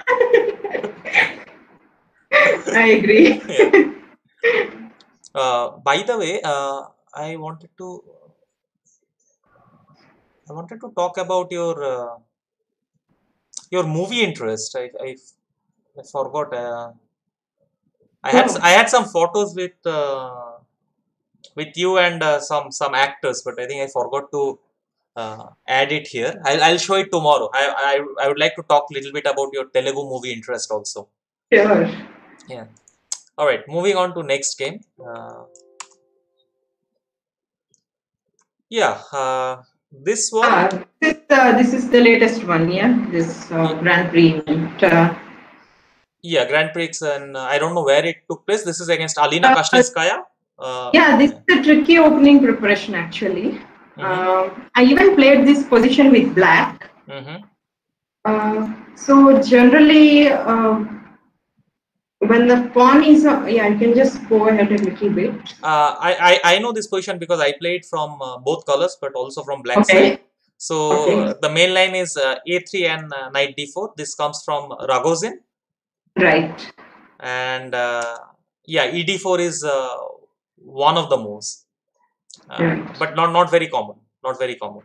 I agree. By the way, I wanted to talk about your movie interest. I forgot. I had some photos with you and some actors, but I think I forgot to add it here. I'll show it tomorrow. I would like to talk a little bit about your Telugu movie interest also. Sure. Yeah. All right. Moving on to next game. This one. This is the latest one. Yeah. This Grand Prix. Grand Prix, and I don't know where it took place. This is against Alina Kashnitskaya. This is a tricky opening preparation actually. I even played this position with black. So generally, when the pawn is, you can just go ahead a little bit. I know this position because I played from both colors, but also from black side. So the main line is a3 and knight d4. This comes from Ragozin. Right. And ed4 is one of the moves, but not very common. Not very common.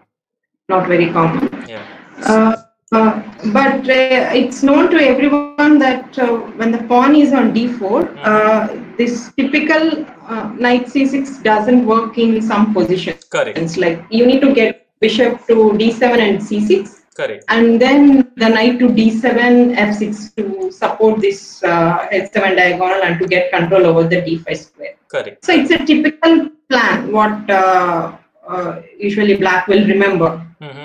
Yeah. But it's known to everyone that when the pawn is on d4, this typical knight c6 doesn't work in some positions. Correct. It's like you need to get bishop to d7 and c6. Correct. And then the knight to d7, f6 to support this h7 diagonal and to get control over the d5 square. Correct. So it's a typical plan, what usually black will remember.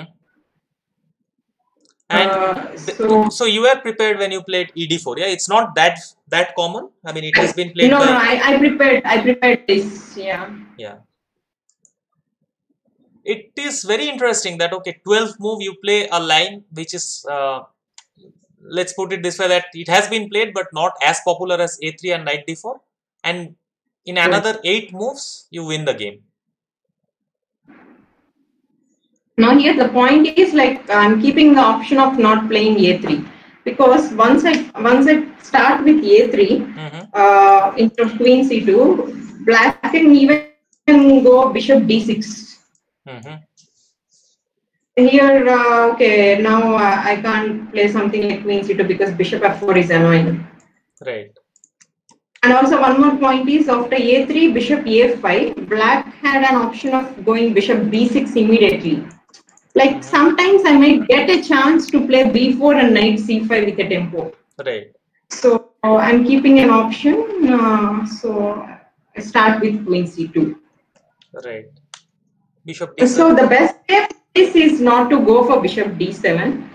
And so you were prepared when you played ed4, yeah? It's not that common. I mean, it has been played. No, I prepared this, yeah. Yeah. It is very interesting that 12th move you play a line which is let's put it this way, that it has been played but not as popular as a3 and knight d4, and in another 8 moves you win the game. Now here the point is like I'm keeping the option of not playing a3 because once I start with a3 instead of queen c2, black can even go bishop d6. Here, okay, now I can't play something like queen c2 because bishop f4 is annoying. Right. And also one more point is after a3, bishop a5, black had an option of going bishop b6 immediately. Like sometimes I might get a chance to play b4 and knight c5 with a tempo. Right. So I'm keeping an option. So I start with queen c2. Right. Bishop d7. So the best step is not to go for bishop d7.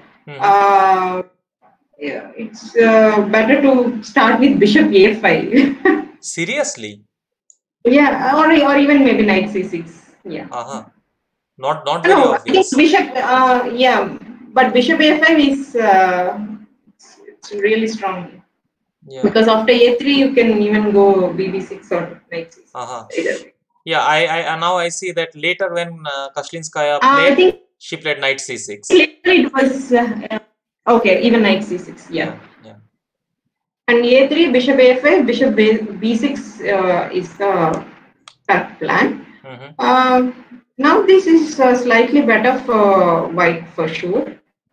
Yeah, it's better to start with bishop a5. Seriously? Yeah, or even maybe knight c6. Yeah. Not very No, I think obvious. bishop. Yeah, but bishop a5 is it's really strong. Yeah. Because after a3 you can even go bb6 or knight c6. Either way. Yeah, I now I see that later when Kashlinskaya I played, think she played knight c6. later it was okay. Even knight c6. Yeah. Yeah. And a3, bishop a5, bishop b6 is the correct plan. Now this is slightly better for white for sure.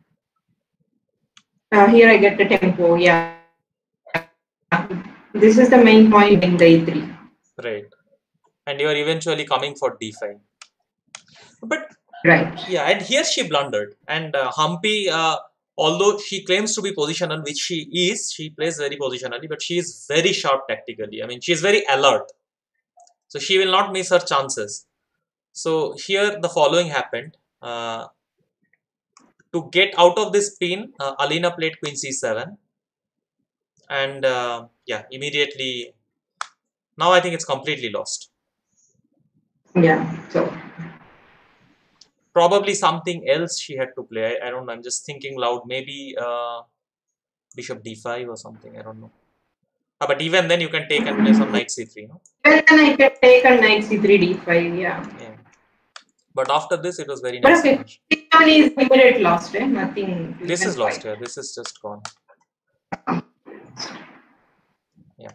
Here I get the tempo. Yeah, this is the main point in the a3. Right, and you are eventually coming for d5. But right. Yeah, and here she blundered. And Humpy, although she claims to be positional, which she is, she plays very positionally, but she is very sharp tactically. I mean, she is very alert. So she will not miss her chances. So here the following happened. To get out of this pin, Alina played queen c7. And yeah, immediately, now I think it's completely lost. Yeah, so. Probably something else she had to play. I don't know. I'm just thinking loud. Maybe bishop d5 or something. I don't know. But even then, you can take and play some knight c3. No? Well, then I can take a knight c3 d5. Yeah. But after this, it was very nice. But okay, d7 is immediate lost. Nothing. This is lost here. This is just gone. Yeah.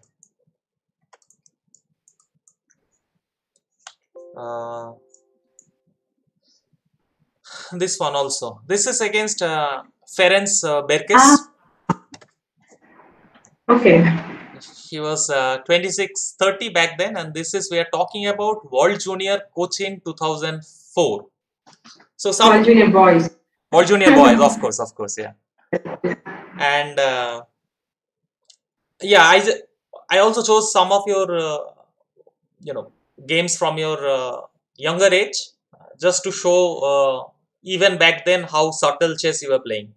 This one also. This is against Ferenc Berkes. Okay. He was 26-30 back then, and this is we are talking about World Junior Cochin 2004. So some World Junior Boys. World Junior Boys, of course, yeah. And yeah, I also chose some of your games from your younger age, just to show even back then how subtle chess you were playing.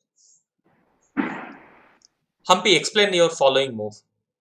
Humpy, explain your following move.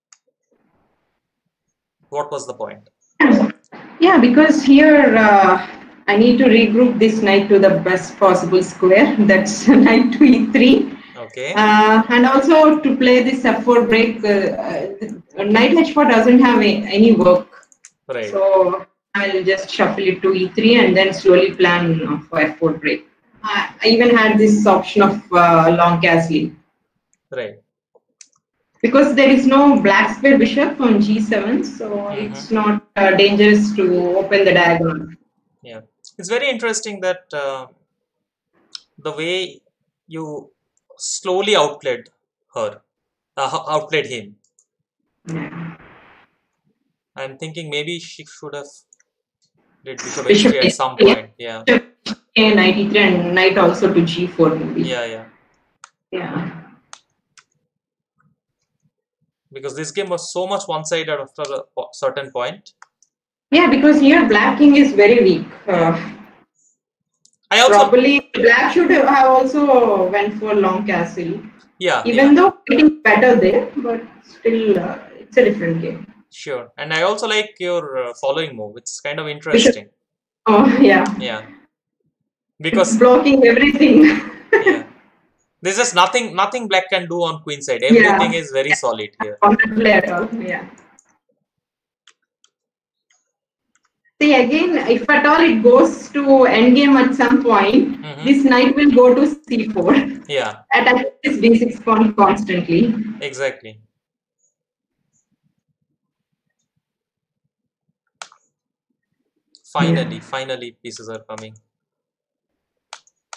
What was the point? Yeah, because here I need to regroup this knight to the best possible square. That's knight to e3. Okay. And also to play this f4 break, knight h4 doesn't have any work. Right. So I'll just shuffle it to e3 and then slowly plan for f4 break. I even had this option of long castle. Right. Because there is no black square bishop on g7, so it's not dangerous to open the diagonal. Yeah, it's very interesting that the way you slowly outplayed her, outplayed him. Yeah. I'm thinking maybe she should have did bishop h3 at some point. Yeah. Knight e3 and knight also to g4 maybe. Yeah. Because this game was so much one-sided after a certain point. Yeah, because here black king is very weak. Probably black should have also went for long castle. Yeah. Even though it is better there, but still it's a different game. Sure. And I also like your following move. It's kind of interesting. Oh, yeah. Yeah. Because it's blocking everything. Yeah. There's just nothing black can do on queen side. Everything is very solid here. At all. Yeah. See, again, if at all it goes to endgame at some point, this knight will go to c4. Yeah. Attacking this d6 pawn constantly. Exactly. Finally, pieces are coming.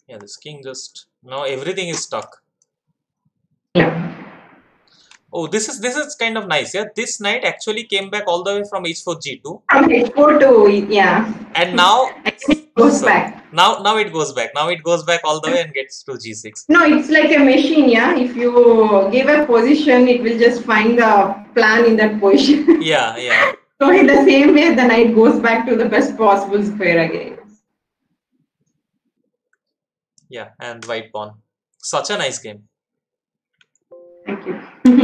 Yeah, this king just now everything is stuck. Yeah. Oh, this is kind of nice. Yeah, this knight actually came back all the way from h4 g2, From H4 to, yeah. and now Again it goes so back. now it goes back. Now it goes back all the way and gets to g6. No, it's like a machine, yeah. If you give a position, it will just find the plan in that position. Yeah, yeah, So in the same way, the knight goes back to the best possible square again. yeah, and white pawn. Such a nice game. Thank you.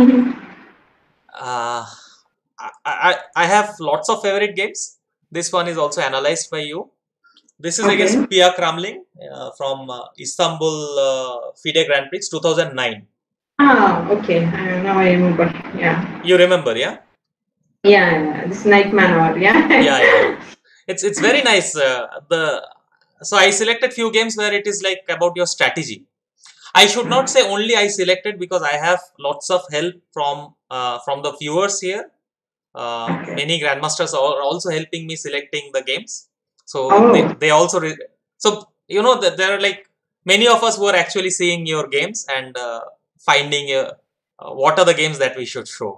Uh, I have lots of favorite games. This one is also analyzed by you. This is Okay. against Pia Kramling from Istanbul FIDE Grand Prix 2009. Okay. Now I remember. Yeah. You remember, yeah? Yeah. This night maneuver. Yeah. Yeah. It's very nice. So I selected few games where it is like about your strategy. I should not say only I selected, because I have lots of help from the viewers here. Okay. Many grandmasters are also helping me selecting the games. So Oh. they also so you know that there are like many of us who are actually seeing your games and finding what are the games that we should show.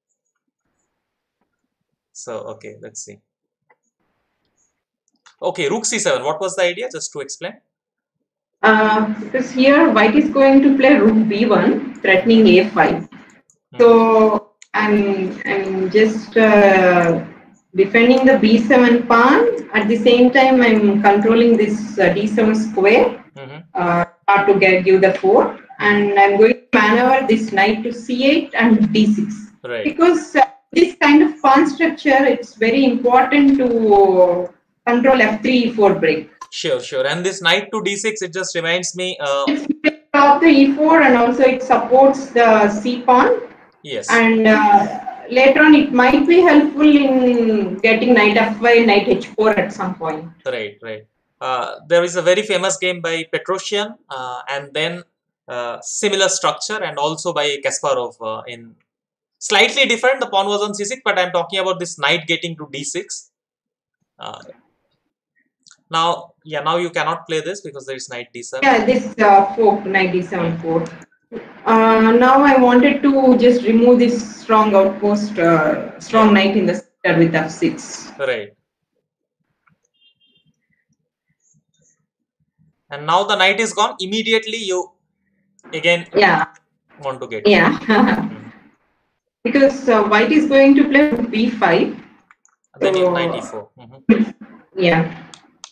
So okay, let's see. Okay, rook c7. What was the idea? Just to explain. Because here white is going to play rook b1, threatening a5. So I'm just defending the b7 pawn. At the same time, I'm controlling this d7 square to give the 4. And I'm going to maneuver this knight to c8 and d6. Right. Because this kind of pawn structure, it's very important to control f3 e4 break. Sure. And this knight to d6, it just reminds me. It's of the e4, and also it supports the c pawn. Yes. And later on, it might be helpful in getting knight f5, knight h4 at some point. Right. There is a very famous game by Petrosian, and then similar structure, and also by Kasparov in slightly different. The pawn was on c6, but I'm talking about this knight getting to d6. Now you cannot play this because there is knight d7. Yeah, this fork, knight d7 fork. Now I wanted to just remove this strong outpost, strong knight in the center with f6. Right. And now the knight is gone. Immediately you again want to get. Yeah. Because white is going to play b5. Then knight e4. Yeah.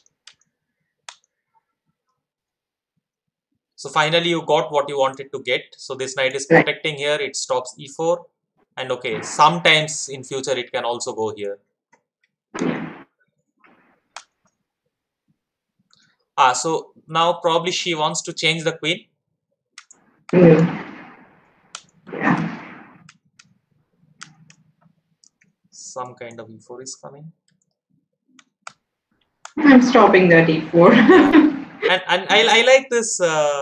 So finally you got what you wanted to get. So this knight is protecting here. It stops e4. And okay, sometimes in future it can also go here. So now probably she wants to change the queen. Yeah. Some kind of e4 is coming. I'm stopping that e4. and I like this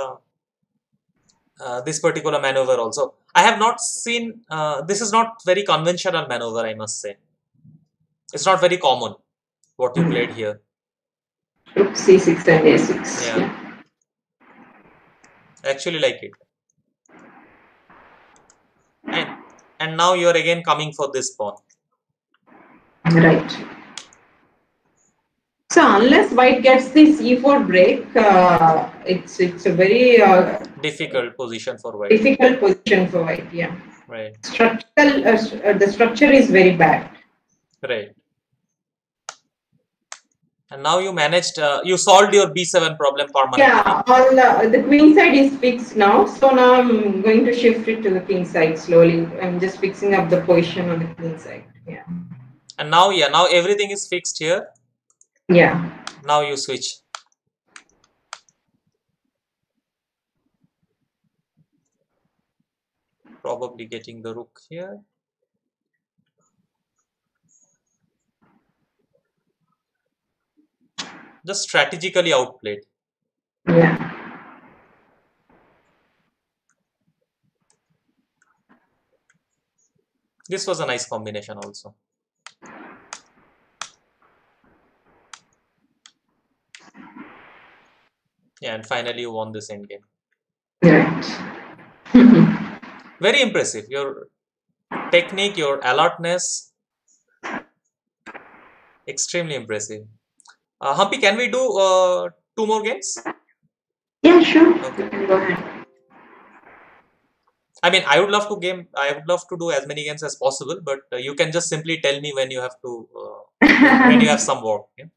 this particular maneuver also. I have not seen, this is not very conventional maneuver, I must say. It's not very common what you played here. Rook c6 and a6. Yeah. I actually like it. And now you're again coming for this pawn. Right. So unless white gets this e4 break, it's a very difficult position for white. Difficult position for white, yeah. Right. The structure is very bad. Right. And now you managed, you solved your b7 problem permanently. Yeah, all the queen side is fixed now. So now I'm going to shift it to the king side slowly. I'm just fixing up the position on the queen side. Yeah. And now, now everything is fixed here. Yeah. Now you switch. Probably getting the rook here. Just strategically outplayed. Yeah. This was a nice combination also. Yeah, and finally you won this endgame. Right. Very impressive. Your technique, your alertness, extremely impressive. Humpy, can we do 2 more games? Yeah, sure. Okay. You can go ahead. I mean, I would love to game. I would love to do as many games as possible, but you can just simply tell me when you have to, when you have some work. Yeah?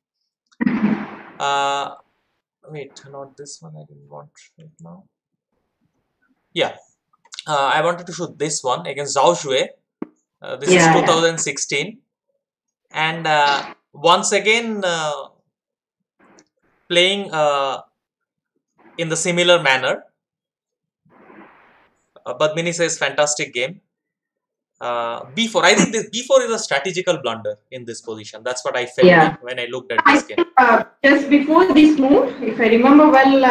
Wait, not this one. I didn't want right now. Yeah, I wanted to shoot this one against Zhao Xue. This is Yeah, 2016, and once again playing in the similar manner. Badmini says fantastic game. B4. I think this B4 is a strategical blunder in this position. That's what I felt yeah. when I looked at I this game. think just before this move, if I remember well,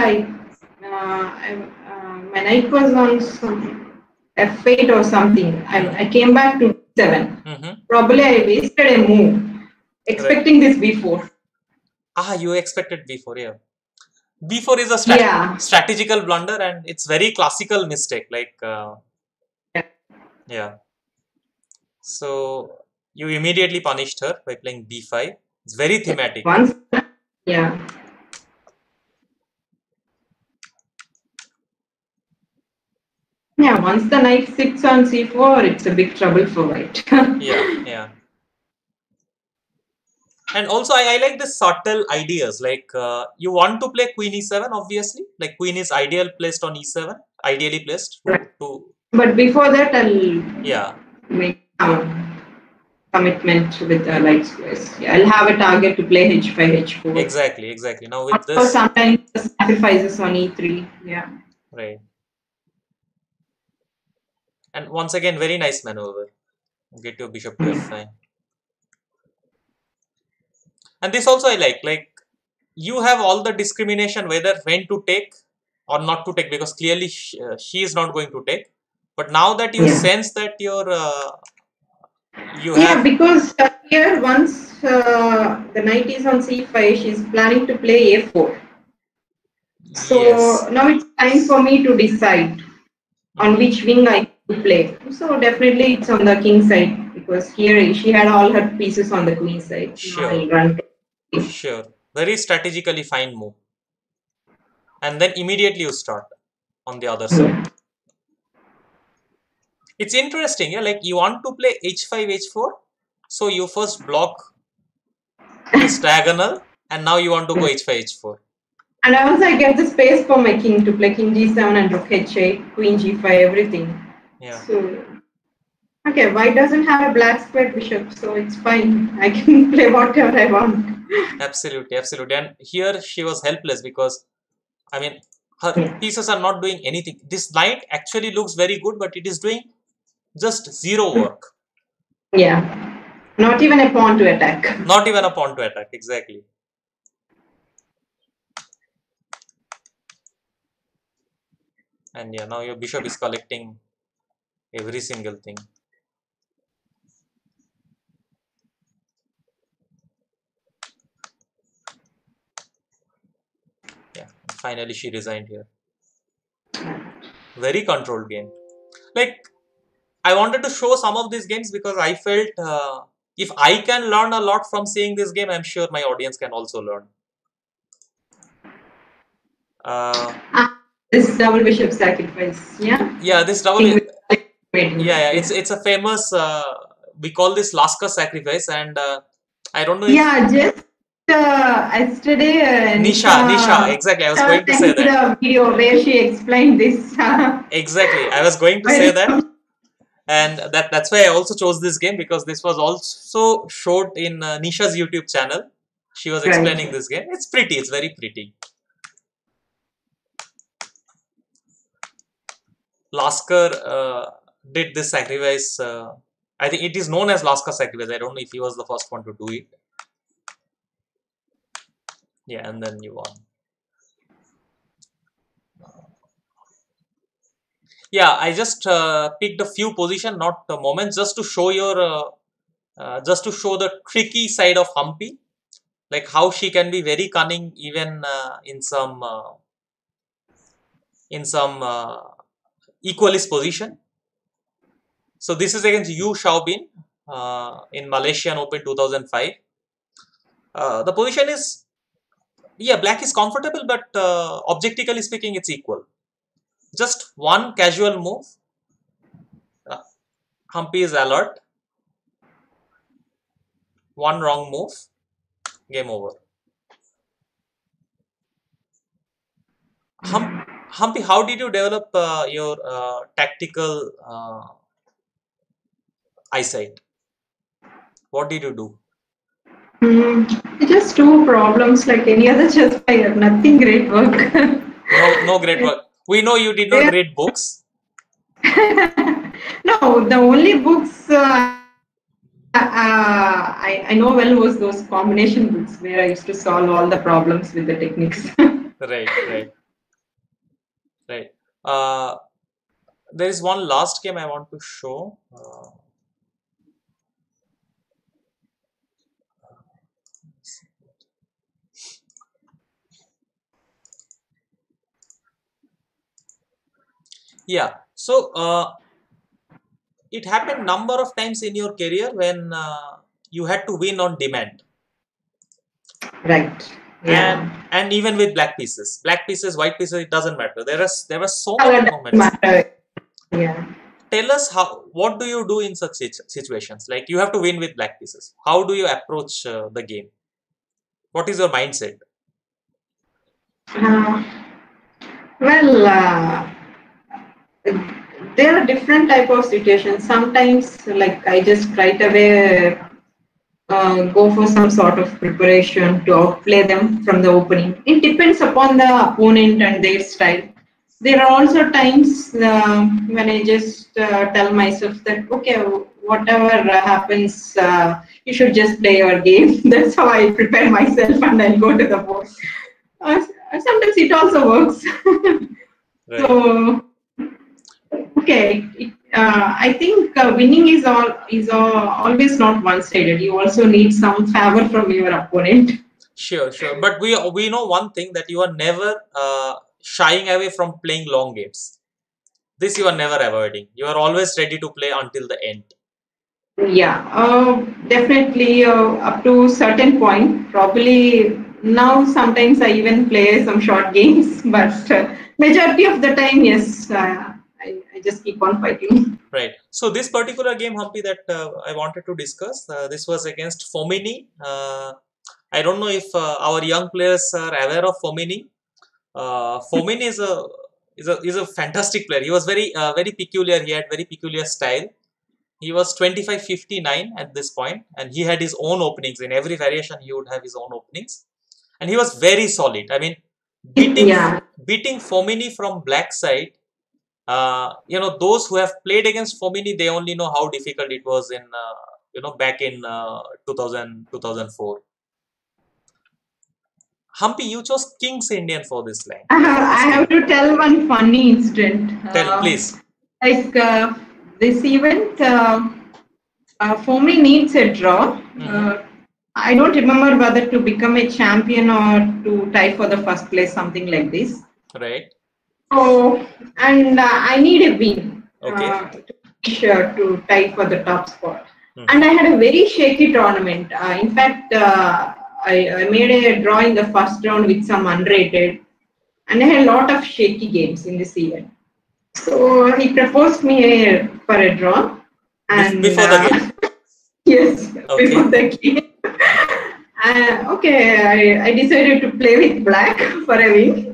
my knight was on some F8 or something. I came back to D7. Probably I wasted a move, expecting this B4. You expected B4, yeah. B4 is a strategical blunder, and it's very classical mistake. Like, yeah. So you immediately punished her by playing B5. It's very thematic. Yeah. Yeah, once the knight sits on c4, it's a big trouble for white. Yeah. And also, I like the subtle ideas. Like, you want to play queen e7, obviously. Like, queen is ideally placed on e7. Ideally placed. But before that, I'll make commitment with the light squares. Yeah, I'll have a target to play h5, h4. Exactly. Now with this, sometimes sacrifices on e3. Yeah. Right. And once again, very nice maneuver. Get your bishop to f5. And this also I like. Like, you have all the discrimination whether when to take or not to take, because clearly she is not going to take. But now that you sense that you have, because here once the knight is on c5, she's planning to play a4. So now it's time for me to decide on which wing I to play. So definitely it's on the king side, because here she had all her pieces on the queen side. Sure. Very strategically fine move. And then immediately you start on the other side. It's interesting, yeah. Like, you want to play h5, h4. So you first block this diagonal, and now you want to go h5, h4. And also I get the space for my king to play king g7 and rook h8, queen g5, everything. Yeah. So, okay, white doesn't have a black squared bishop, so it's fine. I can play whatever I want. Absolutely. And here she was helpless because, I mean, her pieces are not doing anything. This knight actually looks very good, but it is doing just zero work. Yeah. Not even a pawn to attack. Not even a pawn to attack, exactly. And yeah, now your bishop is collecting every single thing. Yeah, finally she resigned here. Very controlled game. Like, I wanted to show some of these games because I felt if I can learn a lot from seeing this game, I'm sure my audience can also learn. This double bishop sacrifice, yeah? Yeah, this double. Yeah, it's a famous. We call this Lasker sacrifice, and I don't know. Just yesterday. Nisha, exactly. I was going to say that. The video where she explained this. Exactly, I was going to say that, and that's why I also chose this game, because this was also showed in Nisha's YouTube channel. She was explaining this game. It's pretty. It's very pretty. Lasker did this sacrifice. I think it is known as Lasker sacrifice. I don't know if he was the first one to do it. Yeah, and then you won. Yeah, I just picked a few position, not the moments, just to show just to show the tricky side of Humpy, like how she can be very cunning even in some in some equalist position. So this is against Yu Xiaobin in Malaysian Open 2005. The position is, yeah, black is comfortable, but objectively speaking, it's equal. Just one casual move. Humpy is alert. One wrong move. Game over. Humpy, how did you develop your tactical eyesight? What did you do? Just two problems like any other chess player. Nothing great work. No great work. We know you did not read books. No, the only books I know well was those combination books where I used to solve all the problems with the techniques. Right. There is one last game I want to show. Yeah, so it happened number of times in your career when you had to win on demand. Right. Yeah. And even with black pieces, white pieces, it doesn't matter. There were so many moments. Yeah. Tell us what do you do in such situations? Like you have to win with black pieces. How do you approach the game? What is your mindset? There are different type of situations. Sometimes, like I just right away go for some sort of preparation to outplay them from the opening. It depends upon the opponent and their style. There are also times when I just tell myself that, okay, whatever happens, you should just play your game. That's how I prepare myself and I'll go to the board. Sometimes it also works. Right. So, okay, I think winning is always not one-sided. You also need some favor from your opponent. Sure. But we know one thing, that you are never shying away from playing long games. This you are never avoiding. You are always ready to play until the end. Yeah, definitely up to a certain point. Probably now sometimes I even play some short games, but majority of the time, yes, I just keep on fighting. Right. So this particular game, Humpy, that I wanted to discuss, this was against Fognini. I don't know if our young players are aware of Fognini. Fognini is a fantastic player. He was very peculiar. He had very peculiar style. He was 25-59 at this point, and he had his own openings. In every variation, he would have his own openings, and he was very solid. I mean, beating Fognini from black side. Those who have played against Fognini, they only know how difficult it was in back in 2004. Humpy, you chose King's Indian for this line. I have to tell one funny incident. Tell, please. Like this event, Fognini needs a draw. I don't remember whether to become a champion or to tie for the first place, something like this. Right. So, and I need a win to tie for the top spot. And I had a very shaky tournament. In fact, I made a draw in the first round with some unrated, and I had a lot of shaky games in this event. So he proposed me for a draw, and before the game. Yes, before the game. I decided to play with black for a win.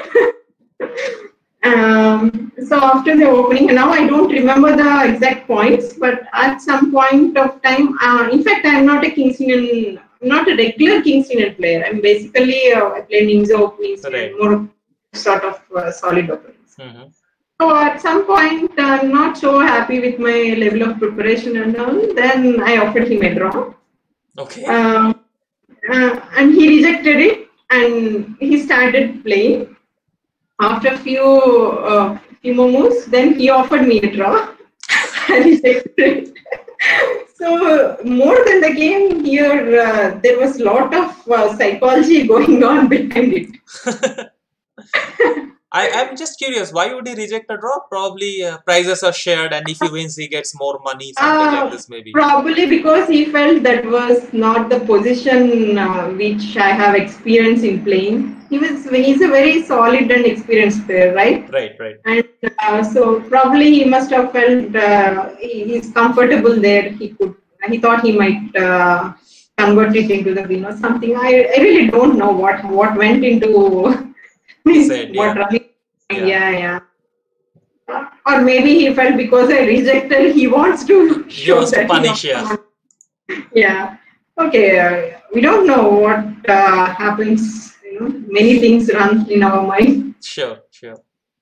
So after the opening, now I don't remember the exact points, but at some point of time, in fact, I'm not a regular King's Indian player. I'm basically I play ninja openings, more sort of solid openings. So at some point, I'm not so happy with my level of preparation and all. Then I offered him a draw. Okay. And he rejected it, and he started playing. After a few more moves, then he offered me a draw. I rejected it. So more than the game here, there was a lot of psychology going on behind it. I'm just curious, why would he reject a draw? Probably prizes are shared, and if he wins, he gets more money, something like this, maybe. Probably because he felt that was not the position which I have experience in playing. He's a very solid and experienced player, right? Right, right. And so probably he must have felt he's comfortable there. He thought he might convert it into the win or something. I really don't know what went into Said, what yeah. Ravi. Yeah. Yeah. Or maybe he felt because I rejected, he wants to He show wants to that. punish, yeah. Yeah. Okay. We don't know what happens. Many things run in our mind. Sure, sure.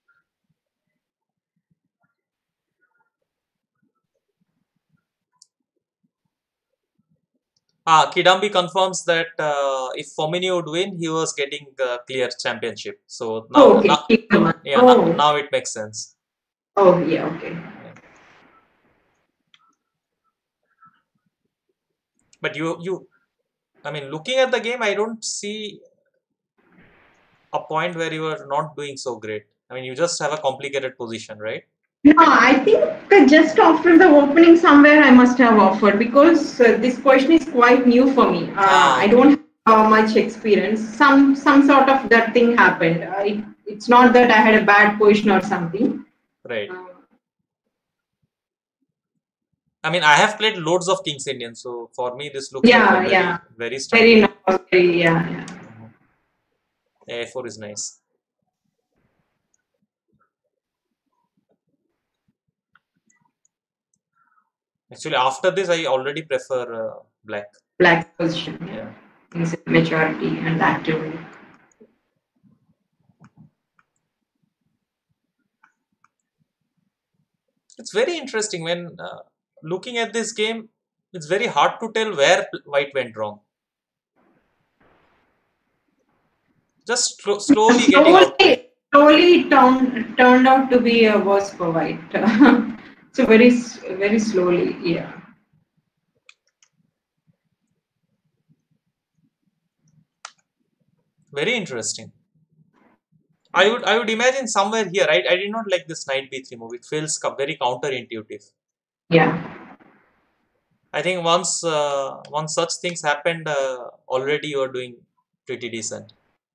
Kidambi confirms that if Firmino would win, he was getting clear championship. So now, Oh, okay. yeah, Oh. now it makes sense. Oh, yeah. Okay. Yeah. But I mean, looking at the game, I don't see a point where you are not doing so great. I mean, you just have a complicated position, right? No, I think just after the opening somewhere I must have offered because this question is quite new for me. I Okay. don't have much experience. Some sort of that thing happened. It's not that I had a bad position or something. Right. I mean, I have played loads of Kings Indian, so for me, this looks like a very, very strong very game. nice. Yeah. Yeah, A4 is nice. Actually, after this, I already prefer black. Black position. Yeah. Is majority and active. It's very interesting when looking at this game. It's very hard to tell where white went wrong. Just slowly getting outplayed. Slowly it turned out to be a worse for white. So very slowly, yeah. Very interesting. I would imagine somewhere here. I did not like this knight b3 move. It feels very counterintuitive. Yeah. I think once such things happened, already you are doing pretty decent.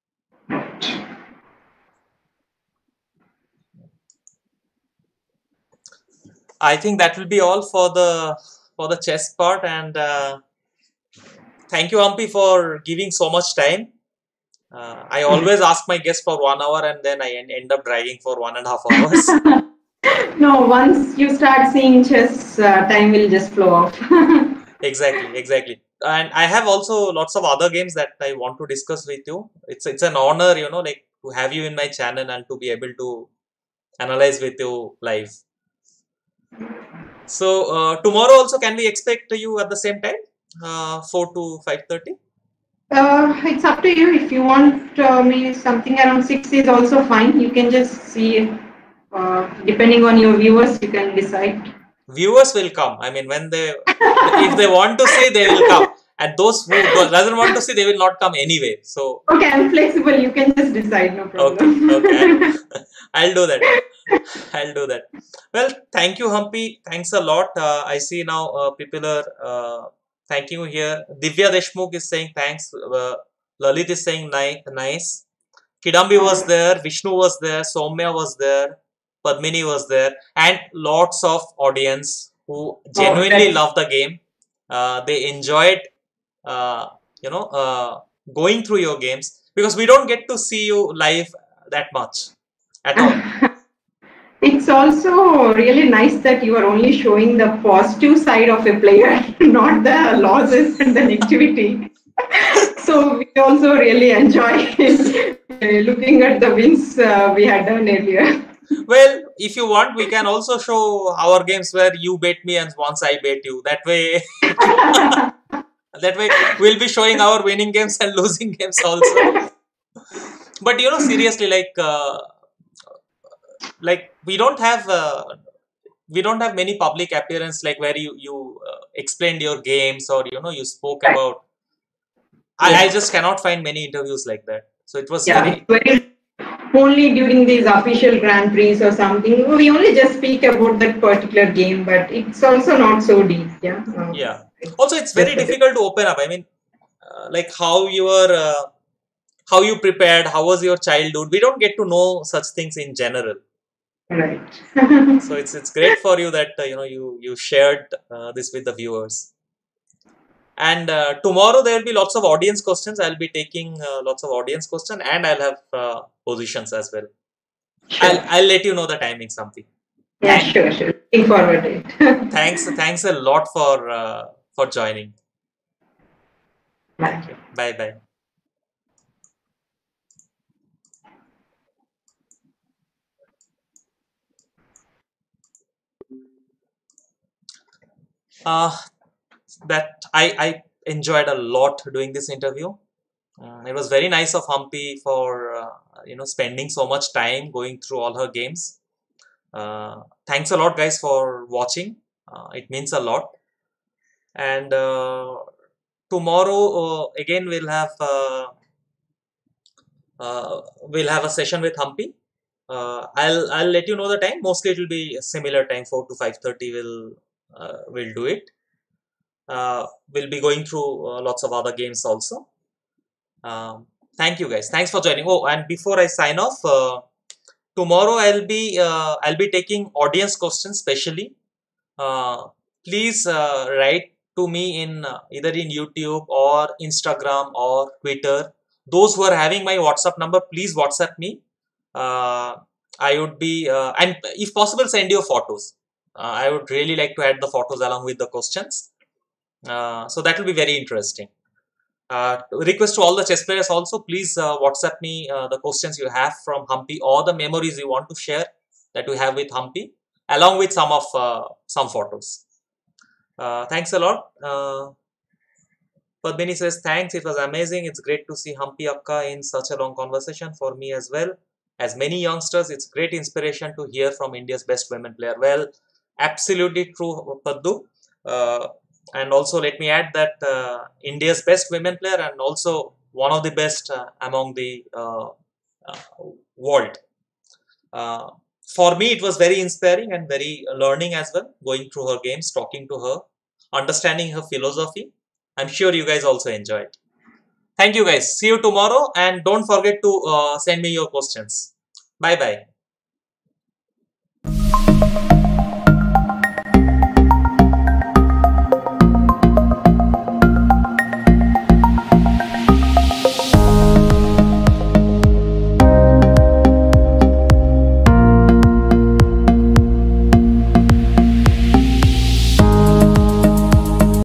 I think that will be all for the chess part, and thank you, Humpy, for giving so much time. I always ask my guests for 1 hour, and then I end up dragging for 1.5 hours. No, once you start seeing chess, time will just flow off. Exactly. And I have also lots of other games that I want to discuss with you. It's an honor, like to have you in my channel and to be able to analyze with you live. So tomorrow also, can we expect you at the same time, 4 to 5:30? It's up to you. If you want me something around 6 is also fine. You can just see. Depending on your viewers, you can decide. Viewers will come. I mean, if they want to see, they will come. And those who doesn't want to see, they will not come anyway. So okay, I'm flexible. You can just decide. No problem. Okay. I'll do that. Well, thank you, Humpy. Thanks a lot. I see now people are thanking you here. Divya Deshmukh is saying thanks. Lalit is saying nice. Kidambi was there. Vishnu was there. Soumya was there. Padmini was there. And lots of audience who genuinely love the game. They enjoyed, going through your games, because we don't get to see you live that much at all. It's also really nice that you are only showing the positive side of a player, not the losses and the negativity. So we also really enjoy looking at the wins we had done earlier. Well, if you want, we can also show our games where you bet me and once I bet you. That way, we'll be showing our winning games and losing games also. But seriously, like we don't have many public appearance like where you explained your games, or you spoke about. I just cannot find many interviews like that. So it was very only during these official Grand Prix or something. We only just speak about that particular game, but it's also not so deep. Yeah. Yeah. Also, it's Just very a bit. difficult to open up. I mean, like how you prepared, how was your childhood. We don't get to know such things in general. Right. So it's great for you that you shared this with the viewers. And tomorrow there will be lots of audience questions. I'll be taking lots of audience questions, and I'll have positions as well. Sure. I'll let you know the timing, something. Yeah, sure. Looking forward to it. Thanks a lot for joining. Bye. Bye. That I enjoyed a lot doing this interview. It was very nice of Humpy for spending so much time going through all her games. Thanks a lot, guys, for watching. It means a lot. And tomorrow again we'll have a session with Humpy. I'll let you know the time. Mostly it will be a similar time, 4 to 5:30. We'll do it. We'll be going through lots of other games also. Thank you, guys. Thanks for joining. Oh, and before I sign off, tomorrow I'll be taking audience questions specially. Please write to me in either in YouTube or Instagram or Twitter. Those who are having my WhatsApp number, please WhatsApp me. I would be and if possible, send your photos. I would really like to add the photos along with the questions. So that will be very interesting. Request to all the chess players also, please WhatsApp me the questions you have from Humpy or the memories you want to share that you have with Humpy, along with some photos. Thanks a lot. Padmini says, thanks, it was amazing. It's great to see Humpy Akka in such a long conversation. For me as well, as many youngsters, it's great inspiration to hear from India's best women player. Well, absolutely true, Paddu. And also let me add that India's best women player and also one of the best among the world. For me, it was very inspiring and very learning as well, going through her games, talking to her, understanding her philosophy. I'm sure you guys also enjoyed. Thank you, guys. See you tomorrow, and don't forget to send me your questions. Bye-bye.